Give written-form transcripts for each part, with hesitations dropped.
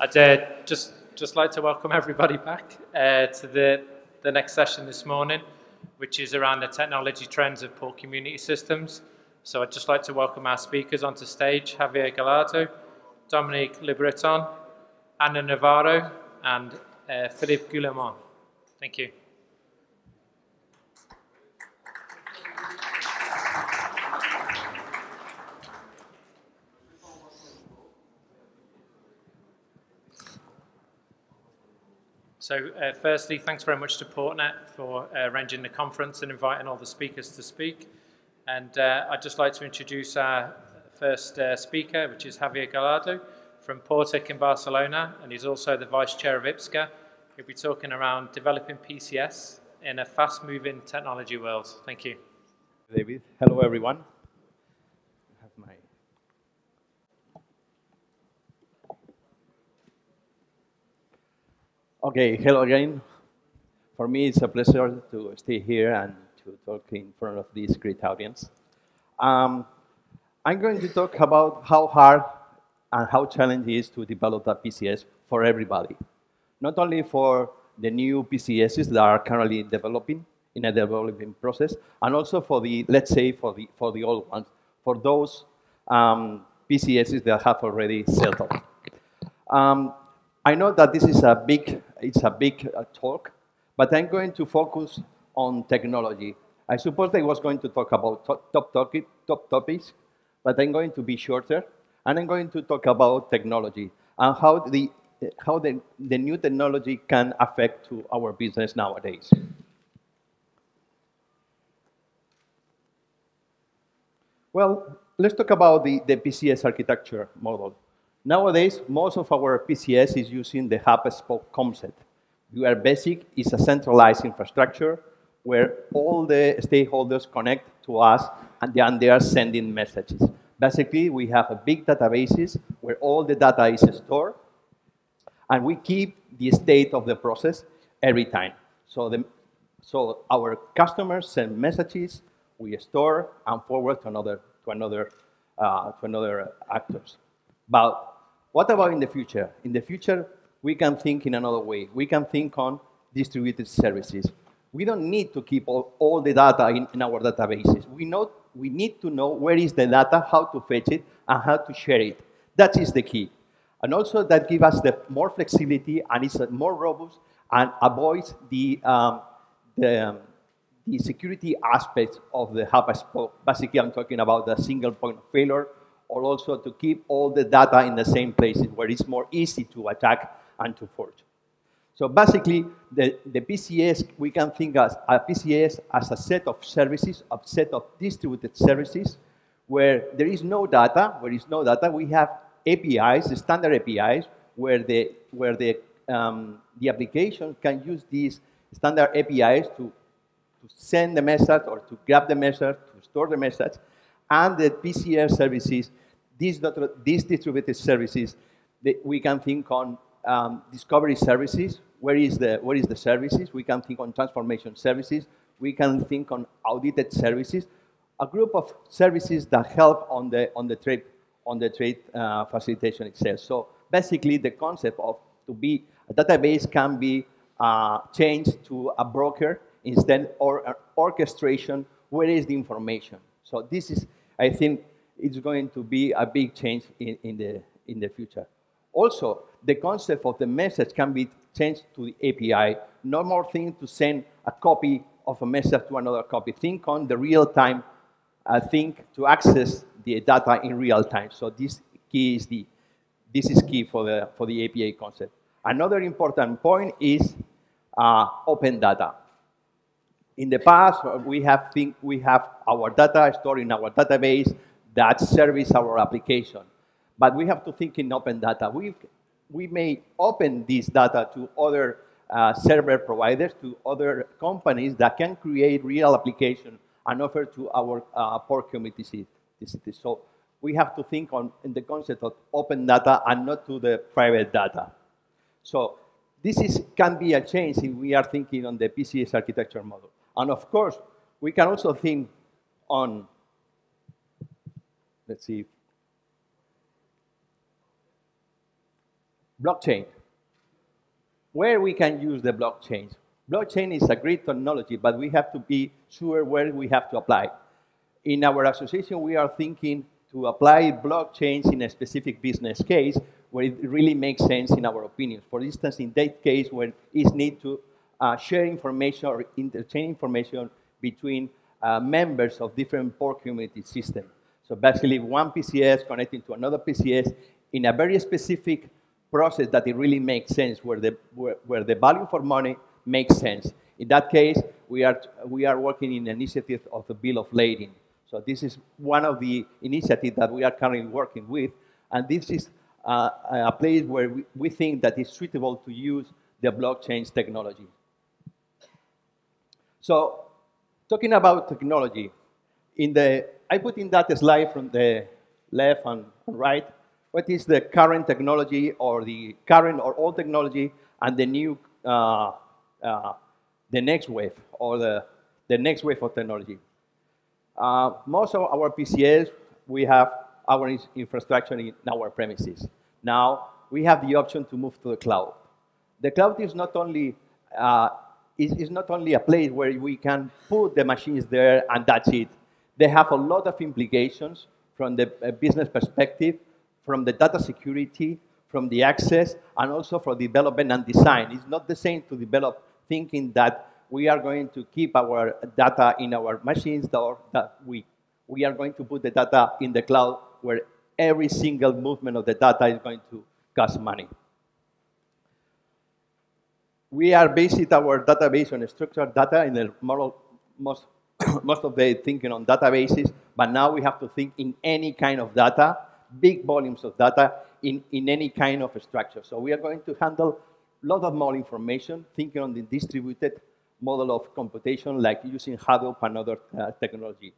I'd just like to welcome everybody back to the next session this morning, which is around the technology trends of port community systems. So I'd just like to welcome our speakers onto stage, Javier Gallardo, Dominique Libreton, Anna Navarro, and Philippe Guillemont. Thank you. So firstly, thanks very much to Portnet for arranging the conference and inviting all the speakers to speak. And I'd just like to introduce our first speaker, which is Javier Gallardo from Portic in Barcelona, and he's also the Vice Chair of IPSCA. He'll be talking around developing PCS in a fast-moving technology world. Thank you. David. Hello, everyone. I have my... Okay, hello again. For me, it's a pleasure to stay here and to talk in front of this great audience. I'm going to talk about how hard and how challenging it is to develop a PCS for everybody. Not only for the new PCSs that are currently developing, in a developing process, and also for the, let's say, for the old ones, for those PCSs that have already settled. I know that this is a big talk, but I'm going to focus on technology. I suppose I was going to talk about top topics, but I'm going to be shorter, and I'm going to talk about technology and how the new technology can affect to our business nowadays. Well, let's talk about the PCS architecture model. Nowadays, most of our PCS is using the hub-and-spoke concept, where BASIC is a centralized infrastructure where all the stakeholders connect to us and they are sending messages. Basically, we have a big databases where all the data is stored, and we keep the state of the process every time. So our customers send messages, we store and forward to another actors. But what about in the future? In the future, we can think in another way. We can think on distributed services. We don't need to keep all the data in our databases. We need to know where is the data, how to fetch it, and how to share it. That is the key. And also that gives us the more flexibility and it's more robust and avoids the security aspects of the hub-and-spoke. Basically, I'm talking about the single point of failure, or also to keep all the data in the same places where it's more easy to attack and to forge. So basically, the PCS, we can think as a PCS as a set of services, a set of distributed services, where there is no data. We have APIs, standard APIs, where the application can use these standard APIs to send the message or to grab the message, to store the message, and the PCS services, these distributed services, we can think on discovery services. Where is the services? We can think on transformation services. We can think on audited services. A group of services that help on the trade facilitation itself. So basically, the concept of a database can be changed to a broker instead, or an orchestration. Where is the information? So this is, I think, it's going to be a big change in the future. Also, the concept of the message can be changed to the API. No more thing to send a copy of a message to another copy. Think on the real time. Think to access the data in real time. So this is key for the API concept. Another important point is open data. In the past, we have our data stored in our database that service our application. But we have to think in open data. We may open this data to other server providers, to other companies that can create real application and offer to our port community. So we have to think in the concept of open data and not to the private data. So this can be a change if we are thinking on the PCS architecture model. And of course, we can also think on, let's see. Blockchain. Where we can use the blockchain? Blockchain is a great technology, but we have to be sure where we have to apply. In our association, we are thinking to apply blockchains in a specific business case where it really makes sense in our opinion. For instance, in that case when it's need to share information or interchange information between members of different port community systems. So basically, one PCS connecting to another PCS in a very specific process that it really makes sense, where the value for money makes sense. In that case, we are working in an initiative of the bill of lading. So this is one of the initiatives that we are currently working with, and this is a place where we think that it's suitable to use the blockchain technology. So talking about technology, I put in that slide from the left and right, what is the current technology or the current or old technology and the new, the next wave or the next wave of technology. Most of our PCS, we have our infrastructure in our premises. Now, we have the option to move to the cloud. The cloud is not only a place where we can put the machines there and that's it. They have a lot of implications from the business perspective, from the data security, from the access, and also for development and design. It's not the same to develop thinking that we are going to keep our data in our machines, or that we are going to put the data in the cloud where every single movement of the data is going to cost money. We are basing our database on structured data in the model, most of the thinking on databases, but now we have to think in any kind of data, big volumes of data in any kind of structure. So we are going to handle a lot of more information, thinking on the distributed model of computation, like using Hadoop and other technology.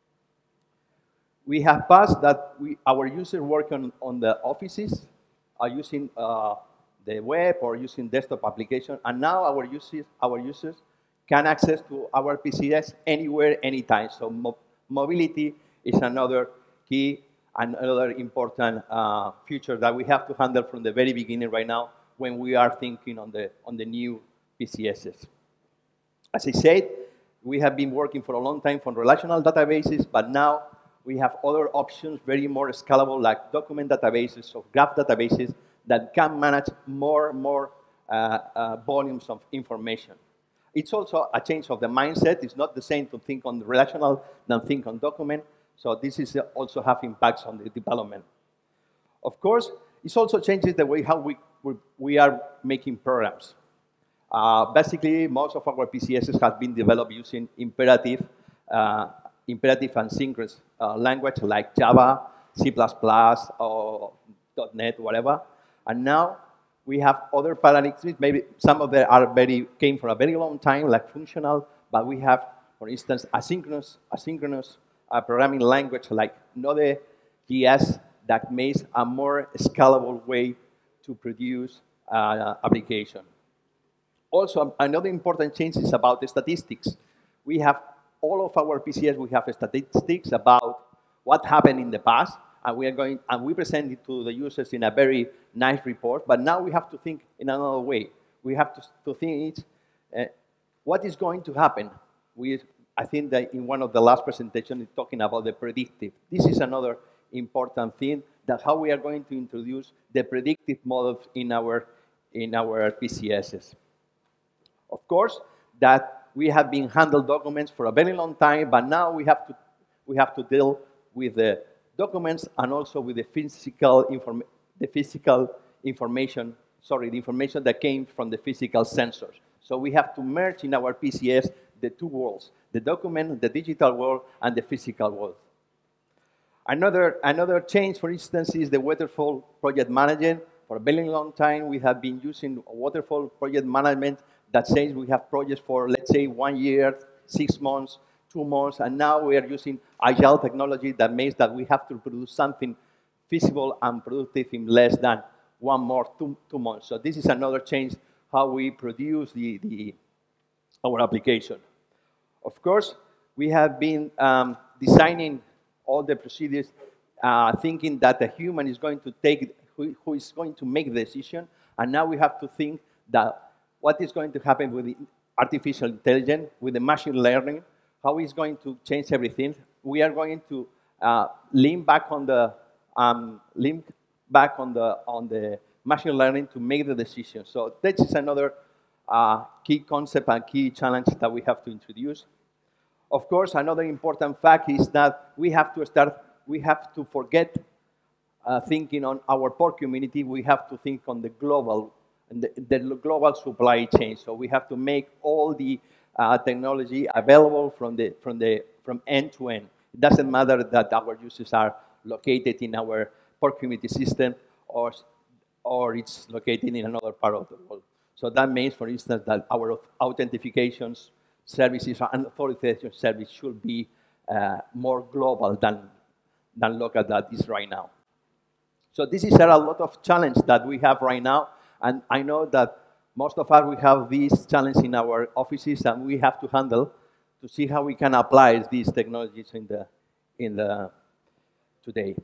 We have passed that our users work on the offices, are using the web or using desktop application, and now our users can access to our PCS anywhere, anytime. So mobility is another key and another important feature that we have to handle from the very beginning right now when we are thinking on the new PCSs. As I said, we have been working for a long time for relational databases, but now we have other options, very more scalable, like document databases or graph databases that can manage more volumes of information. It's also a change of the mindset. It's not the same to think on relational than think on document. So this is also have impacts on the development. Of course, it also changes the way how we are making programs. Basically, most of our PCSs have been developed using imperative and synchronous language like Java, C++, or .NET, whatever. And now we have other paradigms. Maybe some of them came from a very long time, like functional, but we have, for instance, asynchronous programming language like Node.js that makes a more scalable way to produce application. Also, another important change is about the statistics. We have all of our PCS, we have statistics about what happened in the past, and we present it to the users in a very nice report, but now we have to think in another way. We have to think what is going to happen. I think that in one of the last presentations, it's talking about the predictive. This is another important thing, that how we are going to introduce the predictive models in our PCSs. Of course, that we have been handling documents for a very long time, but now we have to deal with the documents and also with the information that came from the physical sensors. So we have to merge in our PCS the two worlds, the document, the digital world, and the physical world. Another change, for instance, is the waterfall project management. For a very long time, we have been using waterfall project management that says we have projects for, let's say, 1 year, 6 months, 2 months, and now we are using agile technology that means that we have to produce something feasible and productive in less than 2 months. So this is another change how we produce our application. Of course, we have been designing all the procedures thinking that the human is going to take who is going to make the decision. And now we have to think that what is going to happen with the artificial intelligence, with the machine learning, how it's going to change everything. We are going to lean back on the machine learning to make the decision. So that is another key concept and key challenge that we have to introduce. Of course, another important fact is that we have to forget thinking on our poor community. We have to think on the global supply chain. So we have to make all the technology available from end to end. It doesn't matter that our users are located in our poor community system or it's located in another part of the world. So that means, for instance, that our authentication services and authorization service should be more global than local that is right now. So this is a lot of challenge that we have right now, and I know that most of us, we have these challenges in our offices, and we have to handle to see how we can apply these technologies today.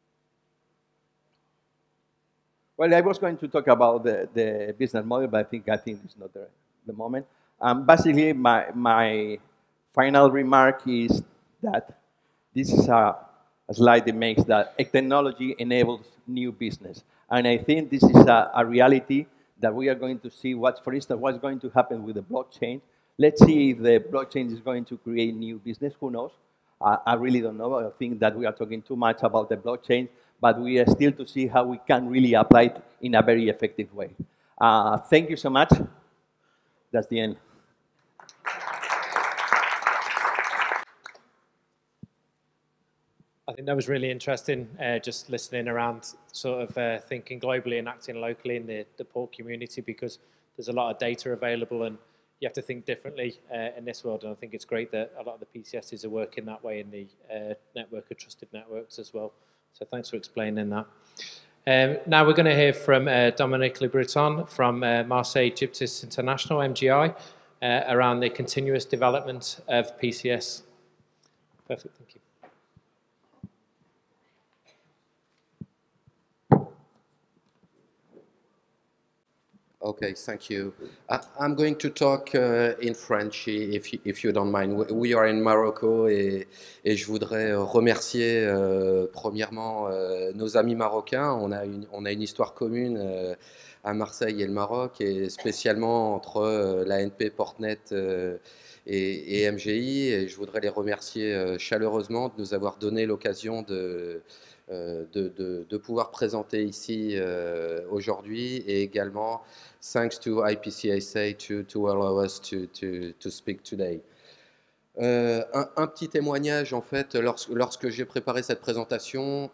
Well, I was going to talk about the business model, but I think it's not the moment. Basically, my final remark is that this is a slide that makes that technology enables new business. And I think this is a reality that we are going to see, for instance, what's going to happen with the blockchain. Let's see if the blockchain is going to create new business. Who knows? I really don't know. I think that we are talking too much about the blockchain, but we are still to see how we can really apply it in a very effective way. Thank you so much. That's the end. I think that was really interesting, just listening around, sort of thinking globally and acting locally in the port community, because there's a lot of data available and you have to think differently in this world. And I think it's great that a lot of the PCSs are working that way in the network of trusted networks as well. So thanks for explaining that. Now we're going to hear from Dominique Le Breton from Marseille Gyptis International, MGI, around the continuous development of PCS. Perfect, thank you. Okay, thank you. I'm going to talk in French, if you don't mind. We are in Morocco et je voudrais remercier premièrement nos amis marocains. On a une histoire commune à Marseille et le Maroc, et spécialement entre l'ANP Portnet et MGI. Et je voudrais les remercier chaleureusement de nous avoir donné l'occasion de pouvoir présenter ici aujourd'hui, et également thanks to IPCSA to allow us to speak today. Un petit témoignage, en fait, lorsque j'ai préparé cette présentation,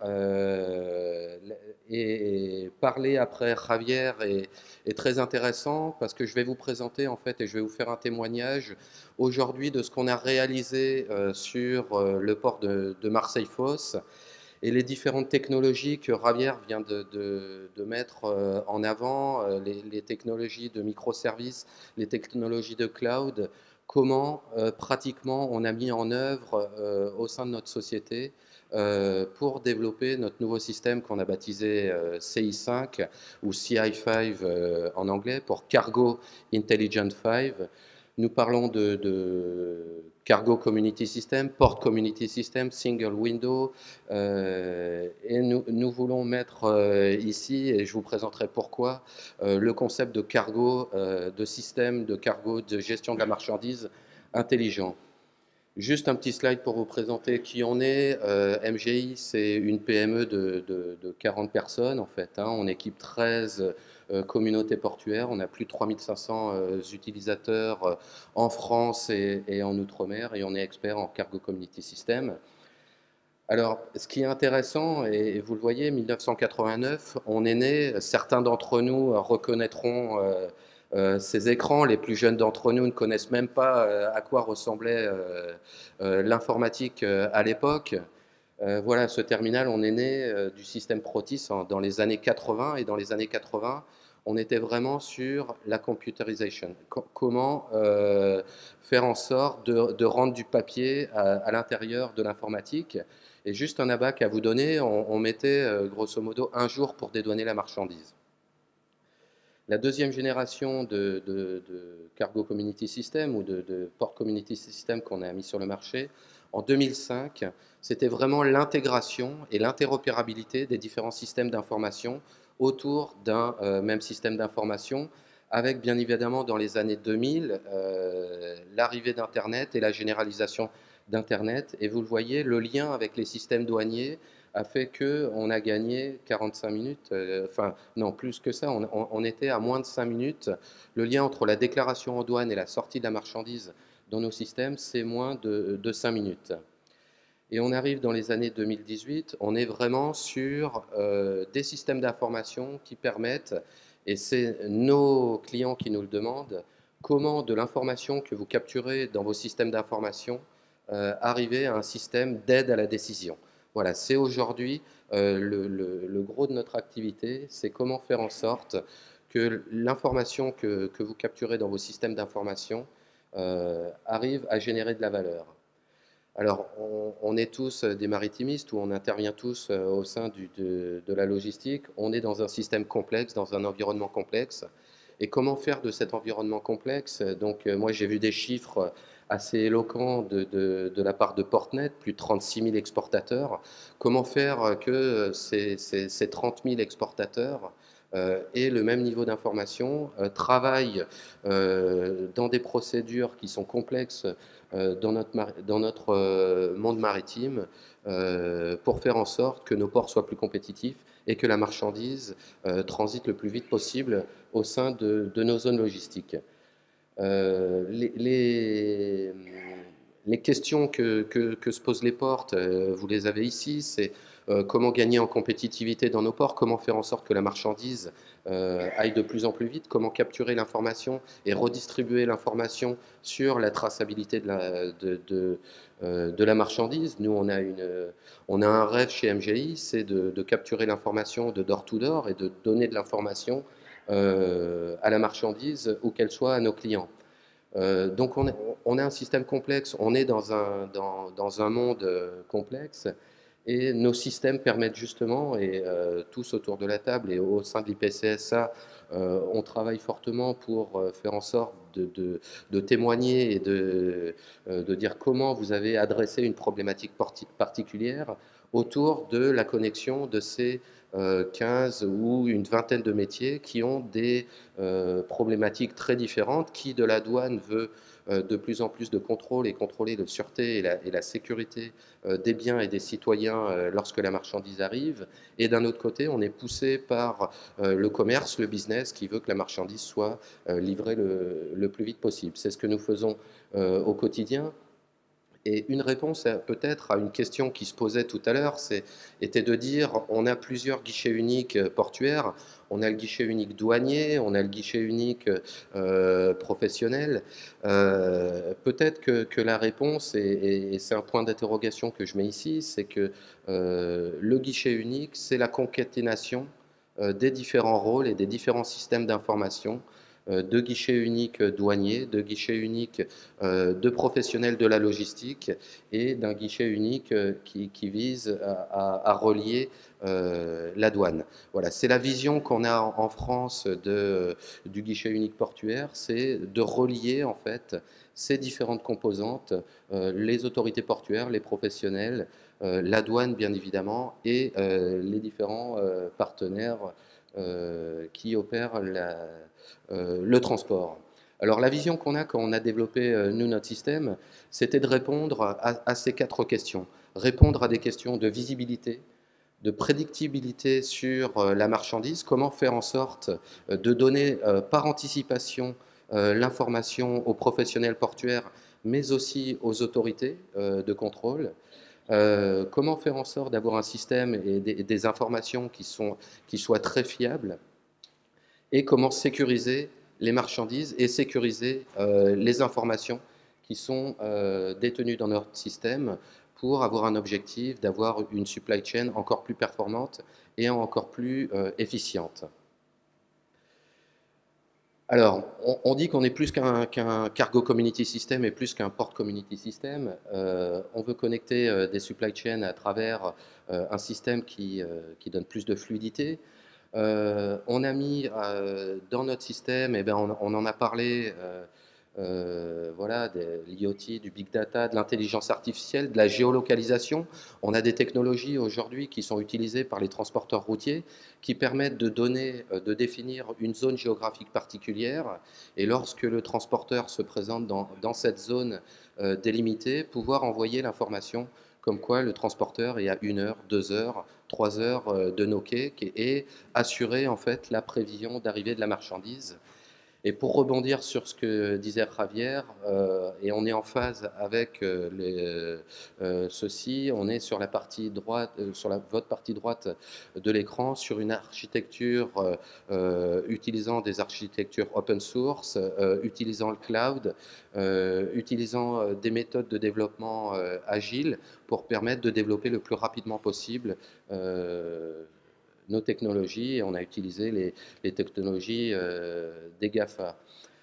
et parler après Javier est très intéressant, parce que je vais vous présenter, en fait, et je vais vous faire un témoignage aujourd'hui de ce qu'on a réalisé sur le port de Marseille-Fos, et les différentes technologies que Javier vient de mettre en avant, les technologies de microservices, les technologies de cloud, comment pratiquement on a mis en œuvre au sein de notre société pour développer notre nouveau système qu'on a baptisé CI5 ou CI5 en anglais, pour Cargo Intelligent 5. Nous parlons de Cargo Community System, Port Community System, Single Window, et nous voulons mettre ici, et je vous présenterai pourquoi, le concept de cargo, de système de cargo, de gestion de la marchandise intelligent. Juste un petit slide pour vous présenter qui on est. MGI, c'est une PME de 40 personnes, en fait. On équipe 13 communautés portuaires. On a plus de 3500 utilisateurs en France et en Outre-mer, et on est expert en Cargo Community System. Alors, ce qui est intéressant, et vous le voyez, 1989, on est né. Certains d'entre nous reconnaîtront ces écrans. Les plus jeunes d'entre nous ne connaissent même pas à quoi ressemblait l'informatique à l'époque. Voilà, ce terminal, on est né du système Protis dans les années 80, et dans les années 80, on était vraiment sur la computerisation. Comment faire en sorte de rendre du papier à l'intérieur de l'informatique. Et juste un abac à vous donner, on mettait grosso modo 1 jour pour dédouaner la marchandise. La deuxième génération de Cargo Community System ou de Port Community System qu'on a mis sur le marché, en 2005, c'était vraiment l'intégration et l'interopérabilité des différents systèmes d'information autour d'un même système d'information, avec bien évidemment dans les années 2000 l'arrivée d'Internet et la généralisation d'Internet. Et vous le voyez, le lien avec les systèmes douaniers a fait qu'on a gagné 45 minutes, enfin non, plus que ça, on était à moins de 5 minutes. Le lien entre la déclaration en douane et la sortie de la marchandise dans nos systèmes, c'est moins de 5 minutes. Et on arrive dans les années 2018, on est vraiment sur des systèmes d'information qui permettent, et c'est nos clients qui nous le demandent, comment de l'information que vous capturez dans vos systèmes d'information arriver à un système d'aide à la décision. Voilà, c'est aujourd'hui le gros de notre activité, c'est comment faire en sorte que l'information que vous capturez dans vos systèmes d'information arrive à générer de la valeur. Alors, on est tous des maritimistes ou on intervient tous au sein de la logistique. On est dans un système complexe, dans un environnement complexe. Et comment faire de cet environnement complexe? Donc, moi, j'ai vu des chiffres assez éloquents de la part de Portnet, plus de 36 000 exportateurs. Comment faire que ces 30 000 exportateurs aient le même niveau d'information, travaillent dans des procédures qui sont complexes dans notre monde maritime pour faire en sorte que nos ports soient plus compétitifs et que la marchandise transite le plus vite possible au sein de nos zones logistiques. Les questions que se posent les ports, vous les avez ici, c'est comment gagner en compétitivité dans nos ports, comment faire en sorte que la marchandise aille de plus en plus vite, comment capturer l'information et redistribuer l'information sur la traçabilité de la marchandise. Nous, on a un rêve chez MGI, c'est de capturer l'information de door-to-door et de donner de l'information à la marchandise où qu'elle soit à nos clients. Donc on a un système complexe, on est dans un monde complexe et nos systèmes permettent justement, et tous autour de la table et au sein de l'IPCSA, on travaille fortement pour faire en sorte de témoigner et de dire comment vous avez adressé une problématique particulière autour de la connexion de ces 15 ou une vingtaine de métiers qui ont des problématiques très différentes, qui de la douane veut de plus en plus de contrôle et contrôler la sûreté et la sécurité des biens et des citoyens lorsque la marchandise arrive. Et d'un autre côté, on est poussé par le commerce, le business, qui veut que la marchandise soit livrée le plus vite possible. C'est ce que nous faisons au quotidien. Et une réponse peut-être à une question qui se posait tout à l'heure, était de dire on a plusieurs guichets uniques portuaires, on a le guichet unique douanier, on a le guichet unique professionnel. Peut-être que la réponse, et c'est un point d'interrogation que je mets ici, c'est que le guichet unique, c'est la concaténation des différents rôles et des différents systèmes d'information, de guichets uniques douaniers, de guichets uniques de professionnels de la logistique et d'un guichet unique qui vise à relier la douane. Voilà, c'est la vision qu'on a en France du guichet unique portuaire, c'est de relier en fait ces différentes composantes, les autorités portuaires, les professionnels, la douane bien évidemment et les différents partenaires qui opèrent le transport. Alors la vision qu'on a quand on a développé nous notre système, c'était de répondre à ces 4 questions. Répondre à des questions de visibilité, de prédictibilité sur la marchandise, comment faire en sorte de donner par anticipation l'information aux professionnels portuaires, mais aussi aux autorités de contrôle. Comment faire en sorte d'avoir un système et des informations qui soient très fiables, et comment sécuriser les marchandises et sécuriser les informations qui sont détenues dans notre système pour avoir un objectif d'avoir une supply chain encore plus performante et encore plus efficiente. Alors, on dit qu'on est plus qu'un cargo community system et plus qu'un port community system. On veut connecter des supply chains à travers un système qui donne plus de fluidité. On a mis dans notre système, eh ben, on en a parlé, voilà, de l'IoT, du big data, de l'intelligence artificielle, de la géolocalisation. On a des technologies aujourd'hui qui sont utilisées par les transporteurs routiers qui permettent de donner, de définir une zone géographique particulière et lorsque le transporteur se présente dans cette zone délimitée, pouvoir envoyer l'information comme quoi le transporteur est à 1 heure, 2 heures, 3 heures de nos quais et assurer en fait la prévision d'arrivée de la marchandise. Et pour rebondir sur ce que disait Javier, et on est en phase avec ceci, on est sur la partie droite, votre partie droite de l'écran, sur une architecture utilisant des architectures open source, utilisant le cloud, utilisant des méthodes de développement agiles pour permettre de développer le plus rapidement possible nos technologies, et on a utilisé les technologies des GAFA.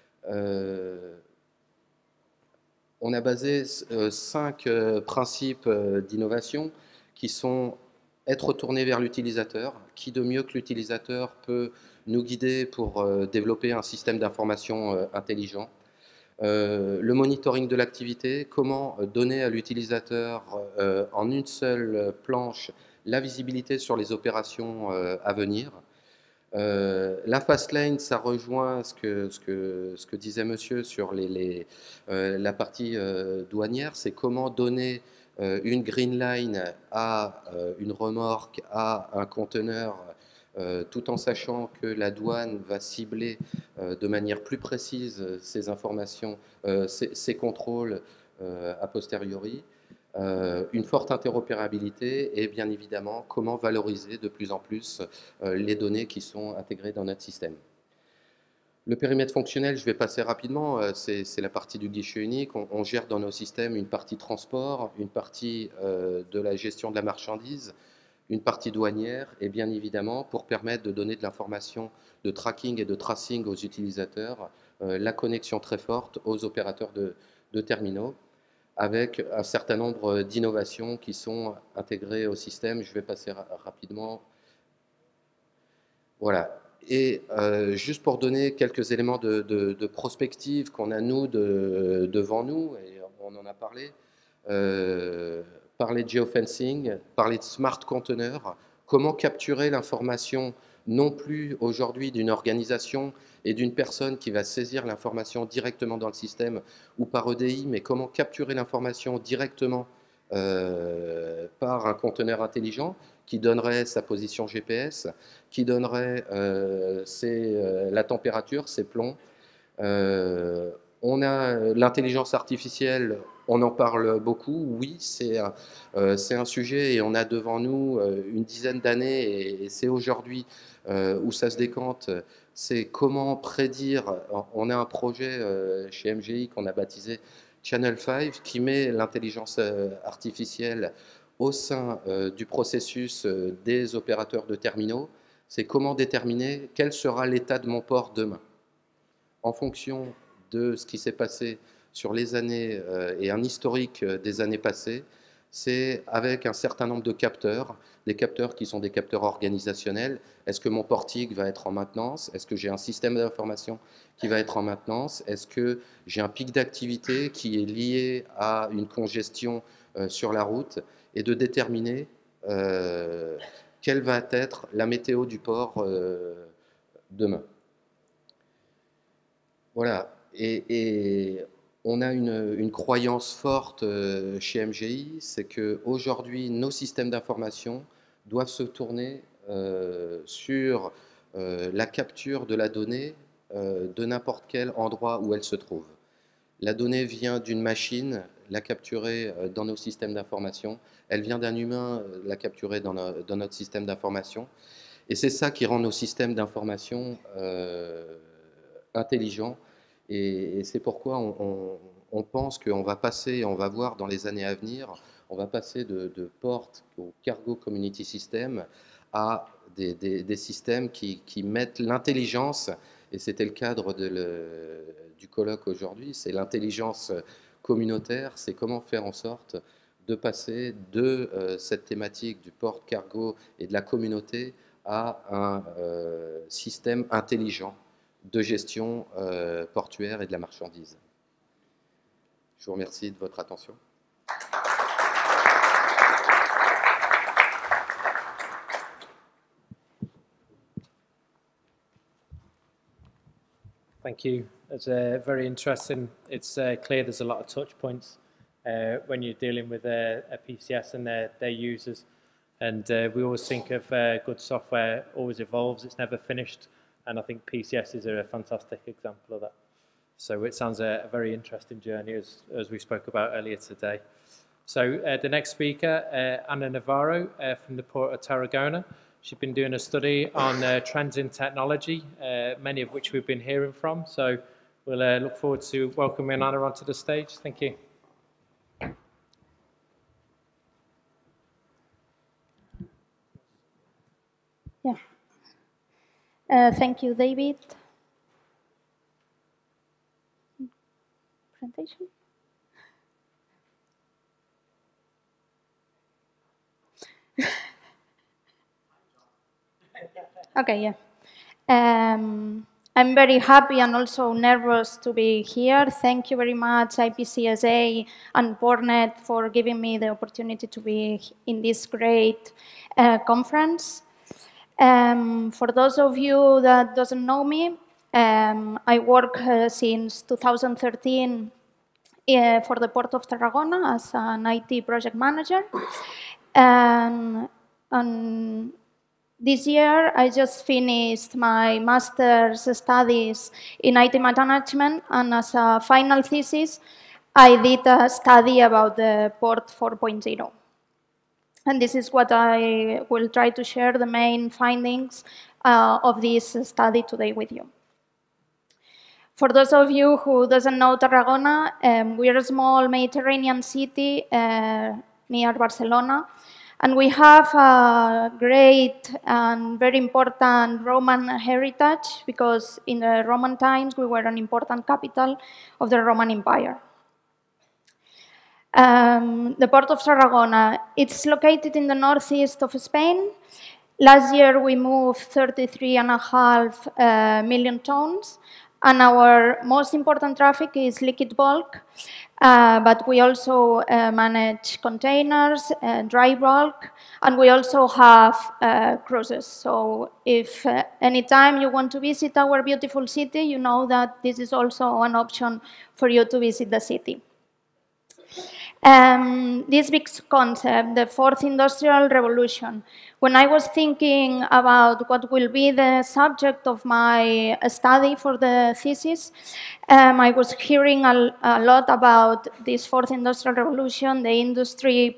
On a basé 5 principes d'innovation qui sont être tourné vers l'utilisateur. Qui de mieux que l'utilisateur peut nous guider pour développer un système d'information intelligent. Le monitoring de l'activité, comment donner à l'utilisateur en une seule planche la visibilité sur les opérations à venir. La fast lane, ça rejoint ce que disait monsieur sur la partie douanière, c'est comment donner une green line à une remorque, à un conteneur, tout en sachant que la douane va cibler de manière plus précise ces informations, ces contrôles a posteriori. Une forte interopérabilité et bien évidemment comment valoriser de plus en plus les données qui sont intégrées dans notre système. Le périmètre fonctionnel, je vais passer rapidement, c'est la partie du guichet unique. On gère dans nos systèmes une partie transport, une partie de la gestion de la marchandise, une partie douanière et bien évidemment pour permettre de donner de l'information de tracking et de tracing aux utilisateurs, la connexion très forte aux opérateurs de terminaux, avec un certain nombre d'innovations qui sont intégrées au système. Je vais passer rapidement. Voilà. Et juste pour donner quelques éléments de prospective qu'on a nous devant nous, et on en a parlé, parler de geofencing, parler de smart container, comment capturer l'information non plus aujourd'hui d'une organisation et d'une personne qui va saisir l'information directement dans le système ou par EDI, mais comment capturer l'information directement par un conteneur intelligent qui donnerait sa position GPS, qui donnerait la température, ses plombs. On a l'intelligence artificielle, on en parle beaucoup, oui, c'est un sujet et on a devant nous une dizaine d'années et c'est aujourd'hui où ça se décante, c'est comment prédire. On a un projet chez MGI qu'on a baptisé Channel 5 qui met l'intelligence artificielle au sein du processus des opérateurs de terminaux. C'est comment déterminer quel sera l'état de mon port demain. En fonction de ce qui s'est passé sur les années et un historique des années passées, c'est avec un certain nombre de capteurs, des capteurs qui sont des capteurs organisationnels. Est-ce que mon portique va être en maintenance? Est-ce que j'ai un système d'information qui va être en maintenance? Est-ce que j'ai un pic d'activité qui est lié à une congestion sur la route? Et de déterminer quelle va être la météo du port demain. Voilà. Et on a une croyance forte chez MGI, c'est qu'aujourd'hui, nos systèmes d'information doivent se tourner sur la capture de la donnée de n'importe quel endroit où elle se trouve. La donnée vient d'une machine, la capturer dans nos systèmes d'information. Elle vient d'un humain, la capturer dans notre système d'information. Et c'est ça qui rend nos systèmes d'information intelligents. Et c'est pourquoi on pense qu'on va passer, on va voir dans les années à venir, on va passer de port au cargo community system à des systèmes qui mettent l'intelligence et c'était le cadre du colloque aujourd'hui, c'est l'intelligence communautaire, c'est comment faire en sorte de passer de cette thématique du port cargo et de la communauté à un système intelligent de gestion portuaire et de la marchandise. Je vous remercie de votre attention. Thank you. It's very interesting. It's clear there's a lot of touch points when you're dealing with a PCS and their users. And we always think of good software always evolves, it's never finished. And I think PCS is a fantastic example of that. So it sounds a very interesting journey as we spoke about earlier today. So the next speaker, Ana Navarro from the Port of Tarragona. She's been doing a study on trends in technology, many of which we've been hearing from. So we'll look forward to welcoming Ana onto the stage. Thank you. Yeah. Thank you, David. Presentation. Okay, yeah. I'm very happy and also nervous to be here. Thank you very much, IPCSA and PortNet, for giving me the opportunity to be in this great conference. For those of you that doesn't know me, I work since 2013 for the Port of Tarragona as an IT project manager. And this year, I just finished my master's studies in IT management, and as a final thesis, I did a study about the Port 4.0. And this is what I will try to share, the main findings of this study today with you. For those of you who doesn't know Tarragona, we are a small Mediterranean city near Barcelona. And we have a great and very important Roman heritage because in the Roman times, we were an important capital of the Roman Empire. The Port of Tarragona, it's located in the northeast of Spain. Last year, we moved 33.5 million tons. And our most important traffic is liquid bulk, but we also manage containers, dry bulk, and we also have cruises. So if anytime you want to visit our beautiful city, you know that this is also an option for you to visit the city. This big concept, the fourth industrial revolution. When I was thinking about what will be the subject of my study for the thesis, I was hearing a lot about this fourth industrial revolution, the Industry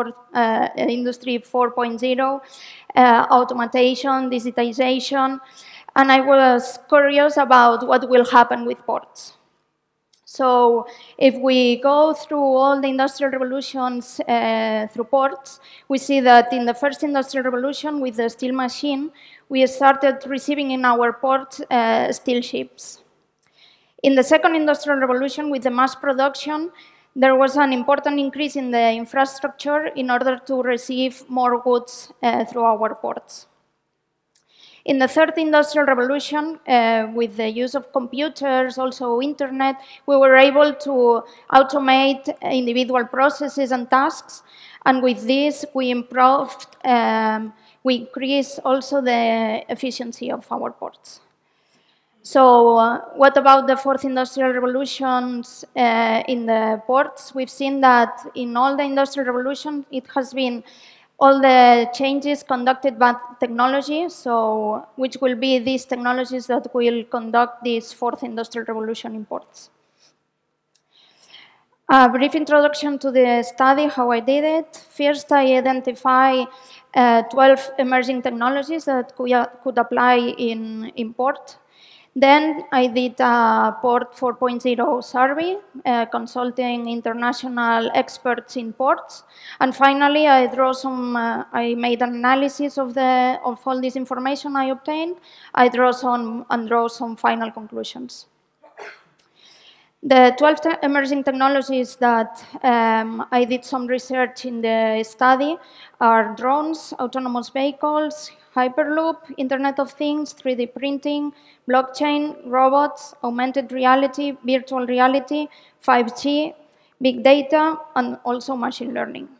4.0, automation, digitization, and I was curious about what will happen with ports. So if we go through all the industrial revolutions through ports, we see that in the first industrial revolution with the steel machine, we started receiving in our ports steel ships. In the second industrial revolution with the mass production, there was an important increase in the infrastructure in order to receive more goods through our ports. In the third industrial revolution, with the use of computers, also internet, we were able to automate individual processes and tasks. And with this, we improved, we increased also the efficiency of our ports. So what about the fourth industrial revolutions in the ports? We've seen that in all the industrial revolutions, it has been all the changes conducted by technology, so which will be these technologies that will conduct this fourth industrial revolution in ports. A brief introduction to the study, how I did it. First, I identify 12 emerging technologies that could apply in port. Then I did a Port 4.0 survey, consulting international experts in ports. And finally, I made an analysis of all this information I obtained. I draw some final conclusions. The 12 emerging technologies that I did some research in the study are drones, autonomous vehicles, Hyperloop, Internet of Things, 3D printing, blockchain, robots, augmented reality, virtual reality, 5G, big data, and also machine learning.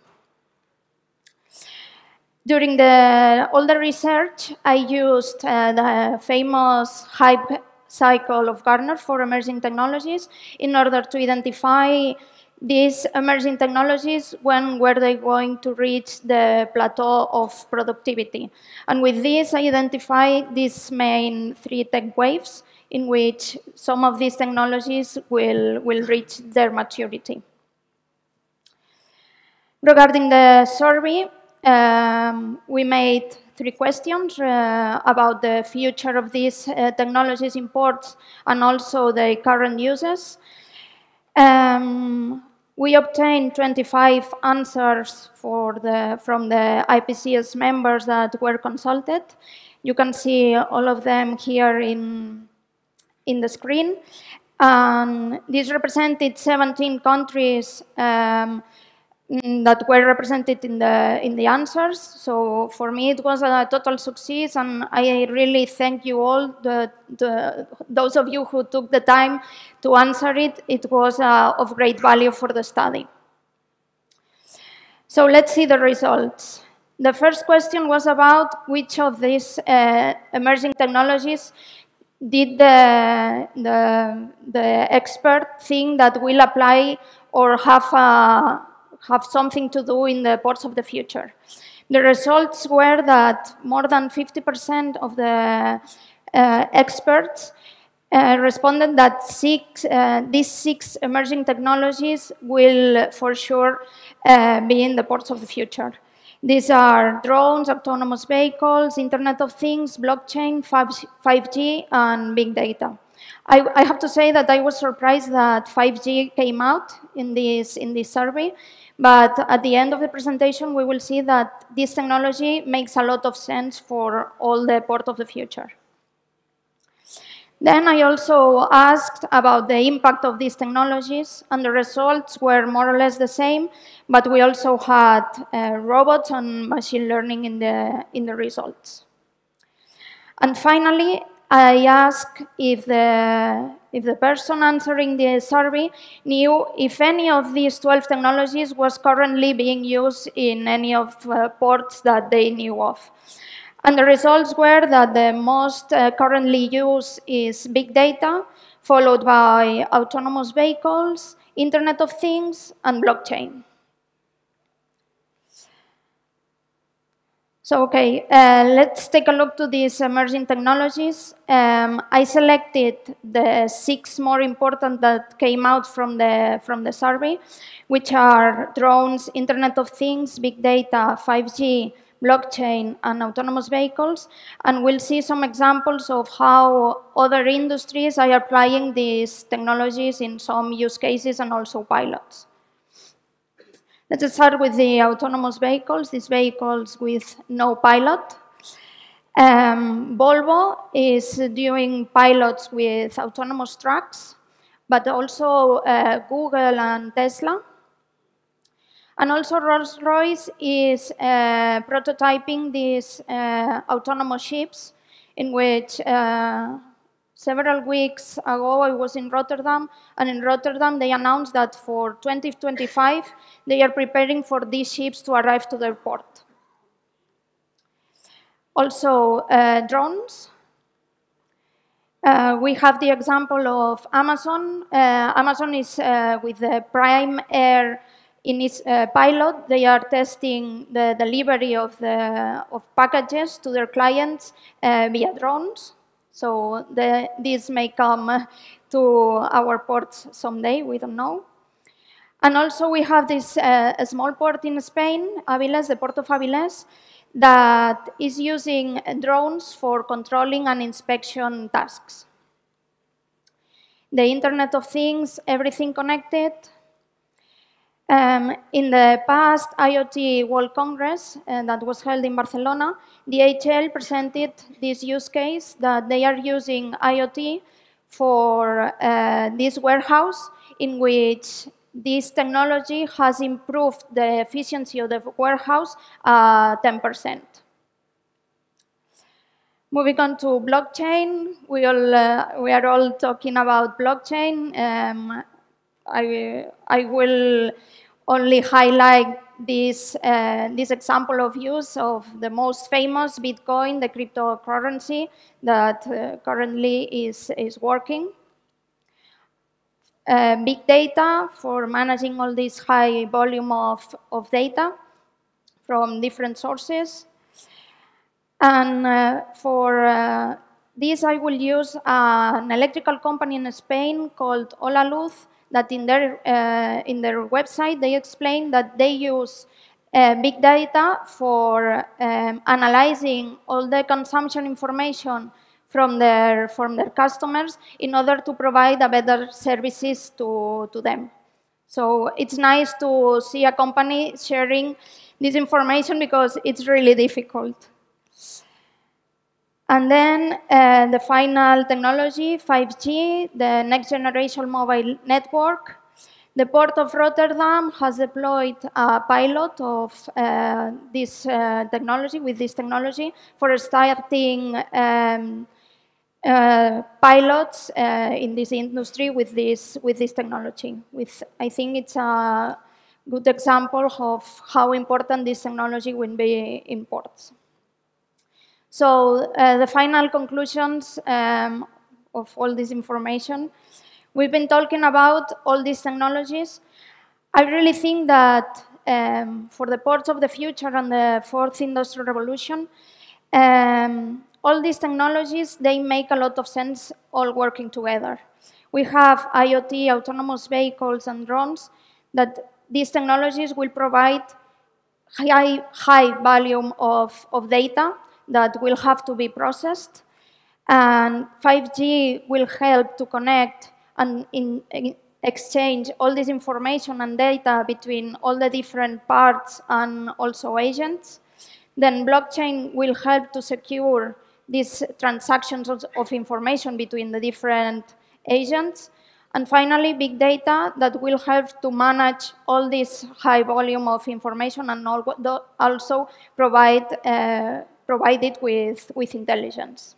During all the research, I used the famous hype cycle of Gartner for emerging technologies in order to identify these emerging technologies, when were they going to reach the plateau of productivity. And with this, I identified these main 3 tech waves in which some of these technologies will reach their maturity. Regarding the survey, we made 3 questions about the future of these technologies in ports and also the current uses. We obtained 25 answers from the IPCS members that were consulted. You can see all of them here in the screen. This represented 17 countries that were represented in the answers. So for me, it was a total success, and I really thank you all, those of you who took the time to answer it. It was of great value for the study. So let's see the results. The first question was about which of these emerging technologies did the expert think that will apply or have something to do in the ports of the future. The results were that more than 50% of the experts responded that these 6 emerging technologies will for sure be in the ports of the future. These are drones, autonomous vehicles, Internet of Things, blockchain, 5G, and big data. I have to say that I was surprised that 5G came out in this survey. But at the end of the presentation, we will see that this technology makes a lot of sense for all the port of the future. Then I also asked about the impact of these technologies, and the results were more or less the same, but we also had robots and machine learning in the results. And finally, I asked if the person answering the survey knew if any of these 12 technologies was currently being used in any of ports that they knew of. And the results were that the most currently used is big data, followed by autonomous vehicles, Internet of Things, and blockchain. So, okay, let's take a look to these emerging technologies. I selected the 6 more important that came out from the survey, which are drones, Internet of Things, big data, 5G, blockchain, and autonomous vehicles. And we'll see some examples of how other industries are applying these technologies in some use cases and also pilots. Let's start with the autonomous vehicles, these vehicles with no pilot. Volvo is doing pilots with autonomous trucks, but also Google and Tesla. And also Rolls-Royce is prototyping these autonomous ships, in which several weeks ago, I was in Rotterdam, and in Rotterdam, they announced that for 2025, they are preparing for these ships to arrive to their port. Also, drones. We have the example of Amazon. Amazon is with the Prime Air in its pilot. They are testing the delivery of packages to their clients via drones. So this may come to our ports someday, we don't know. And also we have this a small port in Spain, Avilés, the port of Avilés, that is using drones for controlling and inspection tasks. the Internet of Things, everything connected. In the past IoT World Congress that was held in Barcelona, DHL presented this use case that they are using IoT for this warehouse in which this technology has improved the efficiency of the warehouse 10%. Moving on to blockchain, we are all talking about blockchain. I will only highlight this example of use of the most famous Bitcoin, the cryptocurrency that currently is working. Big data for managing all this high volume of data from different sources. And for this, I will use an electrical company in Spain called Holaluz, that in their website, they explain that they use big data for analyzing all the consumption information from their customers in order to provide a better services to them. So it's nice to see a company sharing this information because it's really difficult. And then the final technology, 5G, the next generation mobile network. The Port of Rotterdam has deployed a pilot of this technology, with this technology, for starting pilots in this industry with this technology. I think it's a good example of how important this technology will be in ports. So the final conclusions of all this information. We've been talking about all these technologies. I really think that for the ports of the future and the fourth industrial revolution, all these technologies, they make a lot of sense all working together. We have IoT, autonomous vehicles, and drones, that these technologies will provide high volume of data that will have to be processed. And 5G will help to connect and exchange all this information and data between all the different parts and also agents. Then blockchain will help to secure these transactions of information between the different agents. And finally, big data that will help to manage all this high volume of information and also provide it with intelligence.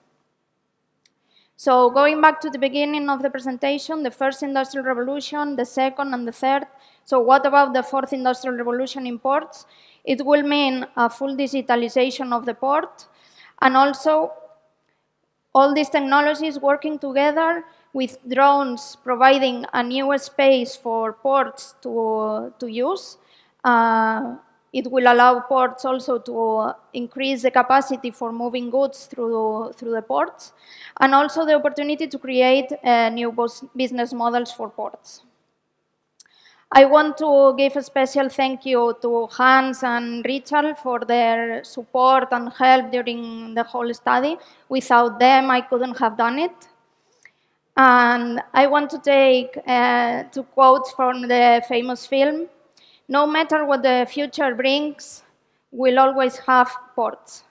So going back to the beginning of the presentation, the first industrial revolution, the second and the third. So what about the fourth industrial revolution in ports? It will mean a full digitalization of the port, and also all these technologies working together with drones providing a new space for ports to use. It will allow ports also to increase the capacity for moving goods through the ports, and also the opportunity to create new business models for ports. I want to give a special thank you to Hans and Richard for their support and help during the whole study. Without them, I couldn't have done it. And I want to take two quotes from the famous film. No matter what the future brings, we'll always have ports.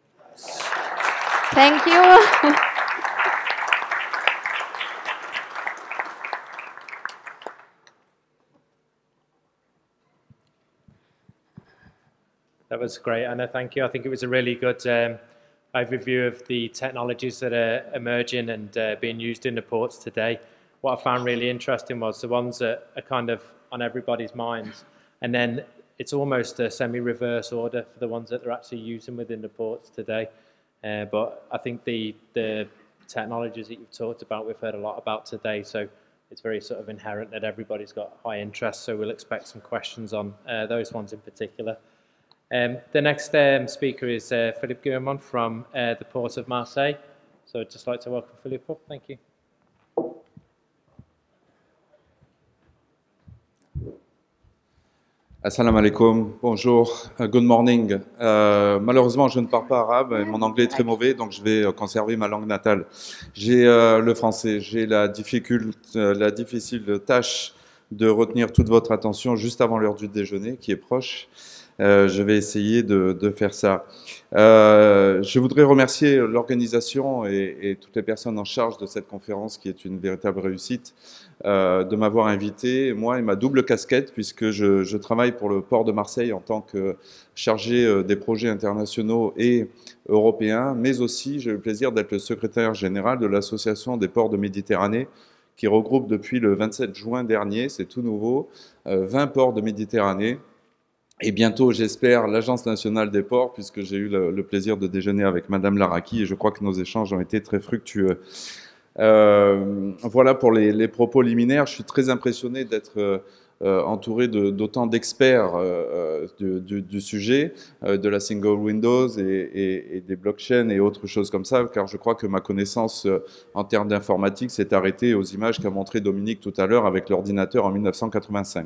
Thank you. That was great, Anna. Thank you. I think it was a really good overview of the technologies that are emerging and being used in the ports today. What I found really interesting was the ones that are kind of on everybody's minds. And then it's almost a semi-reverse order for the ones that they're actually using within the ports today. But I think the technologies that you've talked about, we've heard a lot about today. So it's very sort of inherent that everybody's got high interest. So we'll expect some questions on those ones in particular. The next speaker is Philippe Guillemont from the Port of Marseille. So I'd just like to welcome Philippe up. Thank you. Assalamu alaikum, bonjour, good morning. Malheureusement, je ne parle pas arabe et mon anglais est très mauvais, donc je vais conserver ma langue natale. J'ai le français, j'ai la difficile tâche de retenir toute votre attention juste avant l'heure du déjeuner qui est proche. Je vais essayer de faire ça. Je voudrais remercier l'organisation et toutes les personnes en charge de cette conférence qui est une véritable réussite de m'avoir invité, moi et ma double casquette, puisque je travaille pour le port de Marseille en tant que chargé des projets internationaux et européens, mais aussi j'ai le plaisir d'être le secrétaire général de l'Association des ports de Méditerranée, qui regroupe depuis le 27 juin dernier, c'est tout nouveau, 20 ports de Méditerranée. Et bientôt, j'espère, l'Agence nationale des ports, puisque j'ai eu le plaisir de déjeuner avec Madame Laraki, et je crois que nos échanges ont été très fructueux. Voilà pour les propos liminaires. Je suis très impressionné d'être entouré d'autant d'experts du sujet, de la single Windows et des blockchains et autres choses comme ça, car je crois que ma connaissance en termes d'informatique s'est arrêtée aux images qu'a montré Dominique tout à l'heure avec l'ordinateur en 1985.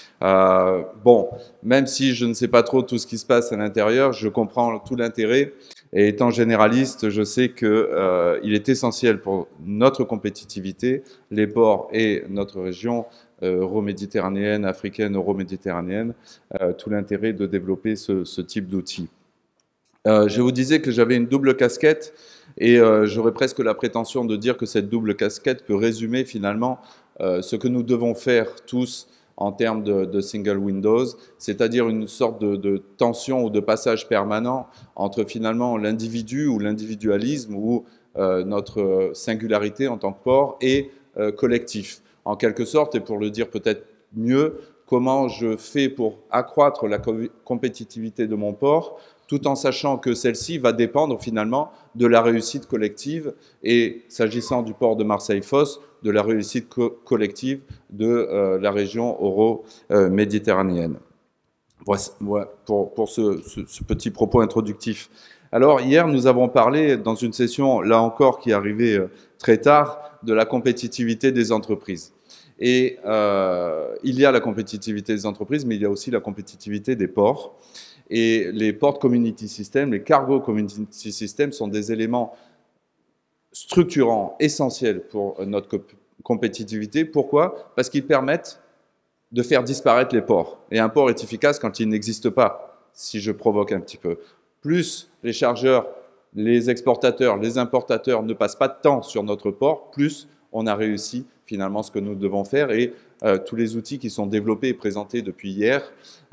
Bon, même si je ne sais pas trop tout ce qui se passe à l'intérieur, je comprends tout l'intérêt. Et étant généraliste, je sais qu'il est essentiel pour notre compétitivité, les ports et notre région euro-méditerranéenne, africaine, euro-méditerranéenne, tout l'intérêt de développer ce type d'outils. Je vous disais que j'avais une double casquette et j'aurais presque la prétention de dire que cette double casquette peut résumer finalement ce que nous devons faire tous en termes de single Windows, c'est-à-dire une sorte de tension ou de passage permanent entre finalement l'individu ou l'individualisme ou notre singularité en tant que port et collectif. En quelque sorte, et pour le dire peut-être mieux, comment je fais pour accroître la compétitivité de mon port, tout en sachant que celle-ci va dépendre finalement de la réussite collective et, s'agissant du port de Marseille-Fos, de la réussite collective de la région euro-méditerranéenne. Voilà pour ce petit propos introductif. Alors, hier, nous avons parlé, dans une session, là encore, qui est arrivée très tard, de la compétitivité des entreprises. Et il y a la compétitivité des entreprises, mais il y a aussi la compétitivité des ports. Et les Port Community Systems, les Cargo Community Systems sont des éléments structurants, essentiels pour notre compétitivité. Pourquoi? Parce qu'ils permettent de faire disparaître les ports. Et un port est efficace quand il n'existe pas, si je provoque un petit peu. Plus les chargeurs, les exportateurs, les importateurs ne passent pas de temps sur notre port, plus on a réussi finalement ce que nous devons faire. Et tous les outils qui sont développés et présentés depuis hier